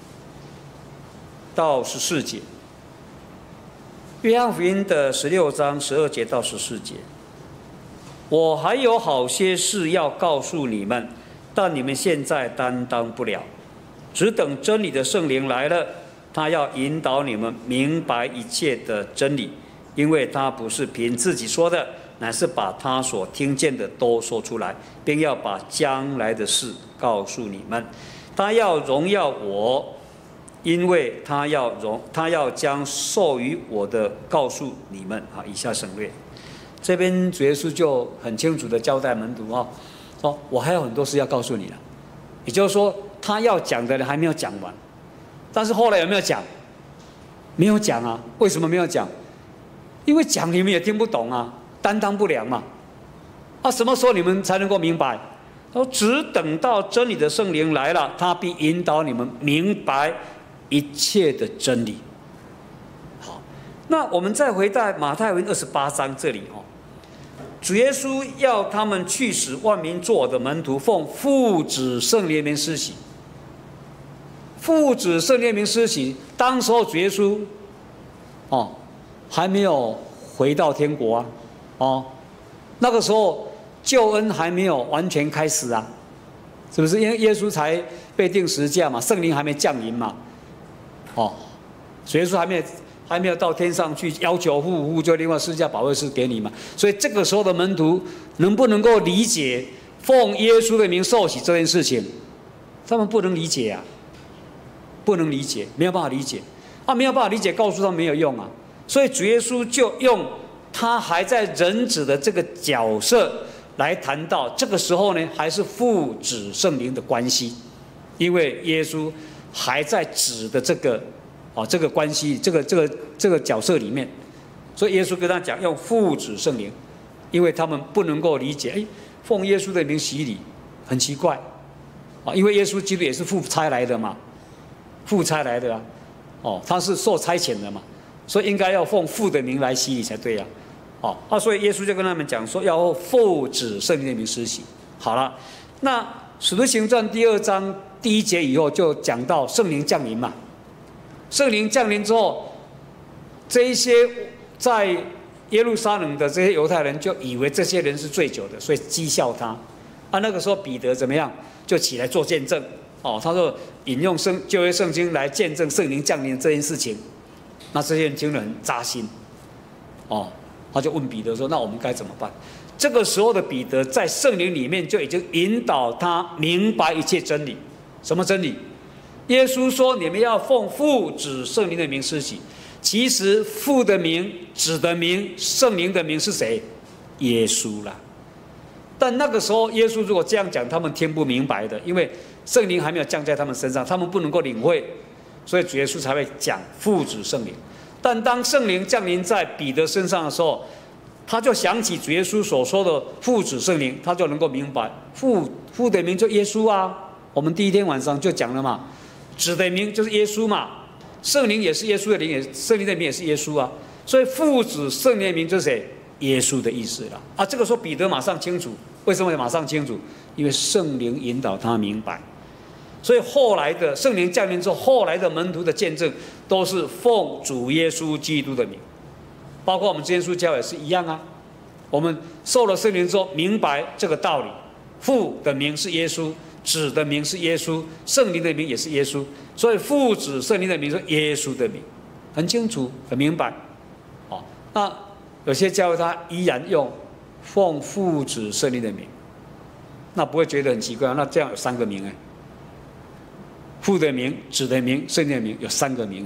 Speaker 1: 到十四节。约翰福音的十六章十二节到十四节，我还有好些事要告诉你们，但你们现在担当不了，只等真理的圣灵来了，他要引导你们明白一切的真理，因为他不是凭自己说的，乃是把他所听见的都说出来，并要把将来的事告诉你们。他要荣耀我，因为他要荣，他要将授予我的告诉你们。啊，以下省略。这边主耶稣就很清楚的交代门徒啊，说我还有很多事要告诉你了。也就是说，他要讲的人还没有讲完，但是后来有没有讲？没有讲啊。为什么没有讲？因为讲你们也听不懂啊，担当不良嘛。啊，什么时候你们才能够明白？他说：只等到真理的圣灵来了，他必引导你们明白一切的真理。好，那我们再回到马太福音二十八章这里哦，主耶稣要他们去使万民做我的门徒，奉父子圣灵名施洗。父子圣灵名施洗，当时候主耶稣哦还没有回到天国啊，哦，那个时候救恩还没有完全开始啊，是不是？因为耶稣才被钉十字架嘛，圣灵还没降临嘛，哦，主耶稣还没有还没有到天上去要求父父就另外施加保惠师给你嘛，所以这个时候的门徒能不能够理解奉耶稣的名受洗这件事情？他们不能理解啊，不能理解，没有办法理解啊，没有办法理解，告诉他们没有用啊。所以主耶稣就用他还在人子的这个角色来谈到，这个时候呢，还是父子圣灵的关系，因为耶稣还在子的这个啊这个关系，这个这个这个角色里面，所以耶稣跟他讲用父子圣灵，因为他们不能够理解，哎，奉耶稣的名洗礼很奇怪啊，因为耶稣基督也是父差来的嘛，父差来的啊，哦，他是受差遣的嘛，所以应该要奉父的名来洗礼才对啊。哦，啊，所以耶稣就跟他们讲说，要父子圣灵的名施洗。好了，那《使徒行传》第二章第一节以后就讲到圣灵降临嘛。圣灵降临之后，这一些在耶路撒冷的这些犹太人就以为这些人是醉酒的，所以讥笑他。啊，那个时候彼得怎么样？就起来做见证。哦，他说引用圣旧约圣经来见证圣灵降临这件事情。那这些人听了很扎心。哦。他就问彼得说：“那我们该怎么办？”这个时候的彼得在圣灵里面就已经引导他明白一切真理。什么真理？耶稣说：“你们要奉父子圣灵的名施洗。”其实父的名、子的名、圣灵的名是谁？耶稣啦。但那个时候耶稣如果这样讲，他们听不明白的，因为圣灵还没有降在他们身上，他们不能够领会，所以主耶稣才会讲父子圣灵。但当圣灵降临在彼得身上的时候，他就想起主耶稣所说的父子圣灵，他就能够明白父父的名就耶稣啊。我们第一天晚上就讲了嘛，子的名就是耶稣嘛，圣灵也是耶稣的灵，也圣灵的名也是耶稣啊。所以父子圣灵的名就是谁？耶稣的意思了啊。这个时候彼得马上清楚，为什么马上清楚？因为圣灵引导他明白。所以后来的圣灵降临之后，后来的门徒的见证都是奉主耶稣基督的名，包括我们真耶稣教也是一样啊。我们受了圣灵之后，明白这个道理，父的名是耶稣，子的名是耶稣，圣灵的名也是耶稣，所以父子圣灵的名是耶稣的名，很清楚很明白。好，那有些教会他依然用奉父子圣灵的名，那不会觉得很奇怪？那这样有三个名哎。父的名、子的名、圣灵的名有三个名哎，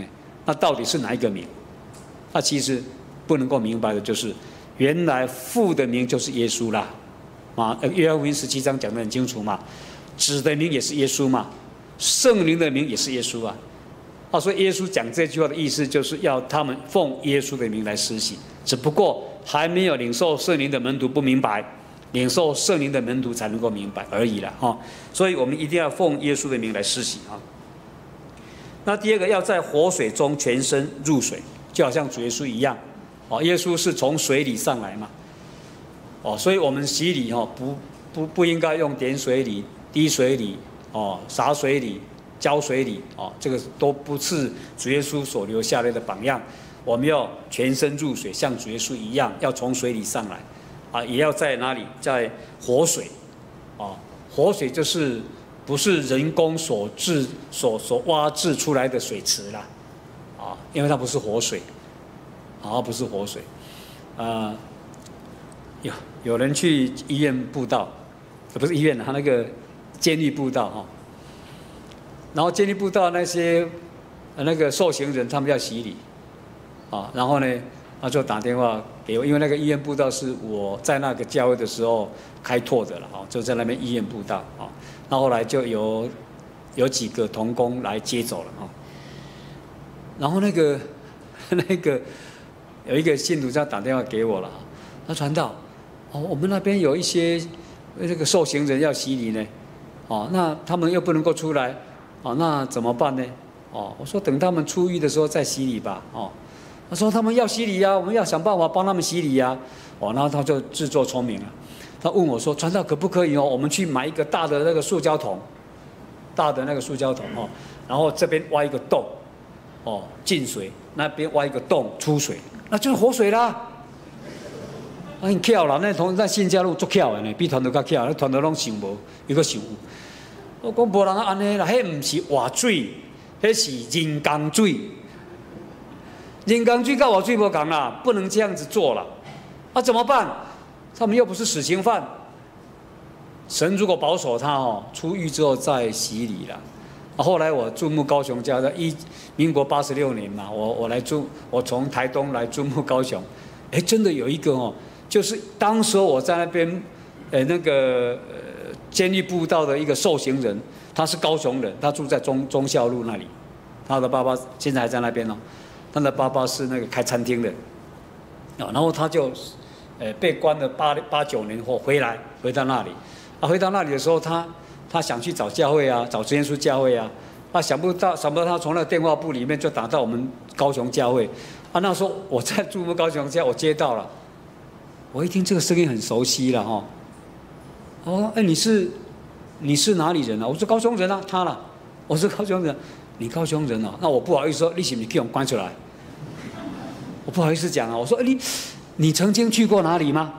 Speaker 1: 那到底是哪一个名？那其实不能够明白的就是，原来父的名就是耶稣啦，啊，约翰福音十七章讲得很清楚嘛，子的名也是耶稣嘛，圣灵的名也是耶稣啊。啊，所以耶稣讲这句话的意思，就是要他们奉耶稣的名来施洗，只不过还没有领受圣灵的门徒不明白，领受圣灵的门徒才能够明白而已了哈。所以我们一定要奉耶稣的名来施洗啊。那第二个，要在活水中全身入水，就好像主耶稣一样，哦，耶稣是从水里上来嘛，哦，所以我们洗礼哈，不不不应该用点水礼、滴水礼、哦洒水礼、浇水礼，哦，这个都不是主耶稣所留下来的榜样。我们要全身入水，像主耶稣一样，要从水里上来，啊，也要在哪里？在活水，啊，活水就是不是人工所制、所所挖制出来的水池啦，啊，因为它不是活水，啊，不是活水，啊，有有人去医院布道，不是医院，他那个监狱布道哈。然后监狱布道那些那个受刑人，他们要洗礼，啊，然后呢，他就打电话给我，因为那个医院布道是我在那个教会的时候开拓的了，啊，就在那边医院布道，啊，那后来就有有几个同工来接走了，啊，然后那个那个有一个信徒就打电话给我了，他传道，哦，我们那边有一些那个受刑人要洗礼呢，哦，那他们又不能够出来。哦，那怎么办呢？哦，我说等他们出狱的时候再洗礼吧。哦，他说他们要洗礼呀，我们要想办法帮他们洗礼呀。哦，然后他就自作聪明了，他问我说：“传道可不可以哦？我们去买一个大的那个塑胶桶，大的那个塑胶桶哦，然后这边挖一个洞，哦，进水，那边挖一个洞出水，那就是活水啦。”很巧啦，那同那新加入足巧的呢，比团队较巧，那团队拢想无，伊个想有。我讲无人安尼啦，迄唔是活水，迄是人工水。人工水跟活水无同啦，不能这样子做啦。啊，怎么办？他们又不是死刑犯。神如果保守他哦，出狱之后再洗礼啦。啊，后来我注目高雄教在一民国八十六年嘛，我我来注，我从台东来注目高雄，哎，真的有一个哦，就是当时我在那边，呃，那个。监狱布道的一个受刑人，他是高雄人，他住在忠忠孝路那里，他的爸爸现在还在那边哦。他的爸爸是那个开餐厅的，啊，然后他就，呃，被关了八八九年后回来，回到那里，啊，回到那里的时候，他他想去找教会啊，找主耶稣教会啊，啊，想不到想不到他从那个电话簿里面就打到我们高雄教会，啊，那时候我在注目高雄教，我接到了，我一听这个声音很熟悉了哈。哦，哎，你是你是哪里人啊？我是高雄人啊，他啦，我是高雄人，你高雄人啊？那我不好意思说，你是不是给我关出来？我不好意思讲啊，我说，哎，你你曾经去过哪里吗？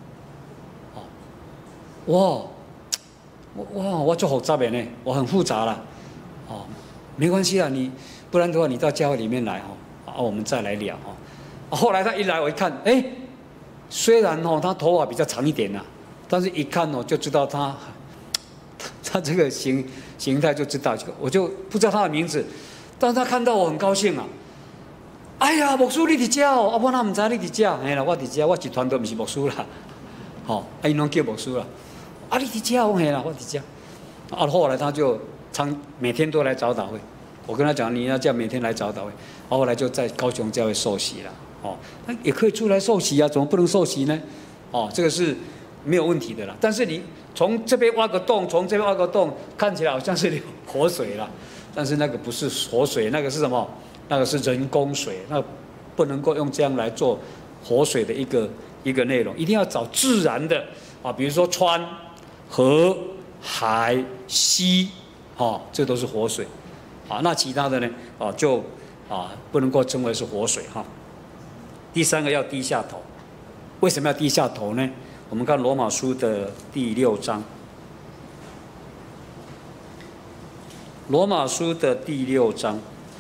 Speaker 1: 哦，哇，哇，我做复杂的呢，我很复杂啦，哦，没关系啊，你不然的话，你到教会里面来哈，啊，我们再来聊哈。后来他一来，我一看，哎，虽然哦，他头发比较长一点呐。但是一看哦，就知道他，他这个形形态就知道，我就不知道他的名字，但是他看到我很高兴啊。哎呀，牧师你伫遮哦，啊，我哪唔知你伫遮，嘿啦，我伫遮，我集团都唔是牧师啦，吼、哦，啊，因拢叫牧师啦，啊，你伫遮哦，嘿啦，我伫遮，啊，后来他就常每天都来早祷会，我跟他讲你要这样每天来早祷会，后来就在高雄教会受洗了，哦，那也可以出来受洗啊，怎么不能受洗呢？哦，这个是。没有问题的啦，但是你从这边挖个洞，从这边挖个洞，看起来好像是活水啦，但是那个不是活水，那个是什么？那个是人工水，那不能够用这样来做活水的一个一个内容，一定要找自然的啊，比如说川、河、海、溪，啊，这都是活水，啊，那其他的呢，啊，就啊不能够称为是活水哈。第三个要低下头，为什么要低下头呢？我们看罗马书的第六章，罗马书的第六章，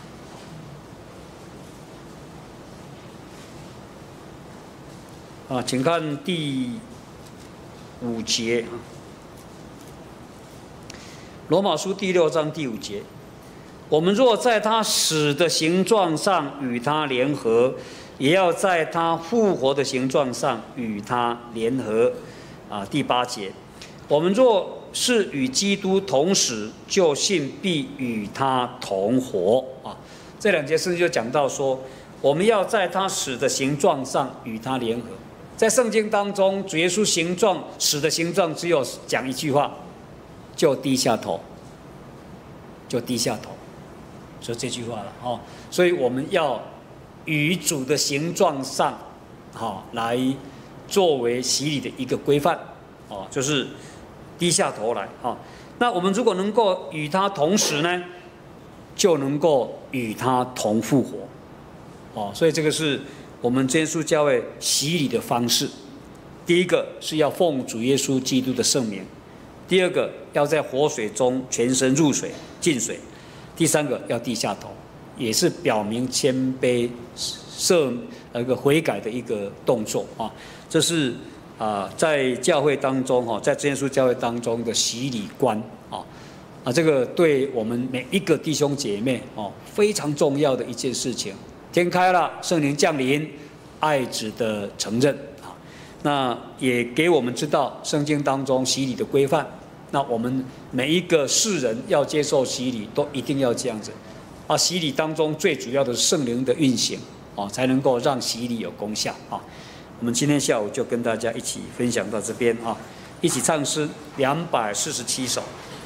Speaker 1: 啊，请看第五节。罗马书第六章第五节， 我们若在他死的形状上与他联合，也要在他复活的形状上与他联合。啊，第八节，我们若是与基督同死，就信必与他同活。啊，这两节圣经就讲到说，我们要在他死的形状上与他联合。在圣经当中，主耶稣形状死的形状只有讲一句话，就低下头，就低下头。说这句话了哦，所以我们要与主的形状上，好来作为洗礼的一个规范，哦，就是低下头来啊。那我们如果能够与他同时呢，就能够与他同复活，哦，所以这个是我们真耶稣教会洗礼的方式。第一个是要奉主耶稣基督的圣名，第二个要在活水中全身入水进水。第三个要低下头，也是表明谦卑、赦那个悔改的一个动作啊。这是啊、呃，在教会当中哈，在真耶稣教会当中的洗礼观啊啊，这个对我们每一个弟兄姐妹哦非常重要的一件事情。天开了，圣灵降临，爱子的承认啊，那也给我们知道圣经当中洗礼的规范。那我们每一个世人要接受洗礼，都一定要这样子，啊，洗礼当中最主要的是圣灵的运行，啊，才能够让洗礼有功效啊。我们今天下午就跟大家一起分享到这边啊，一起唱诗两百四十七首。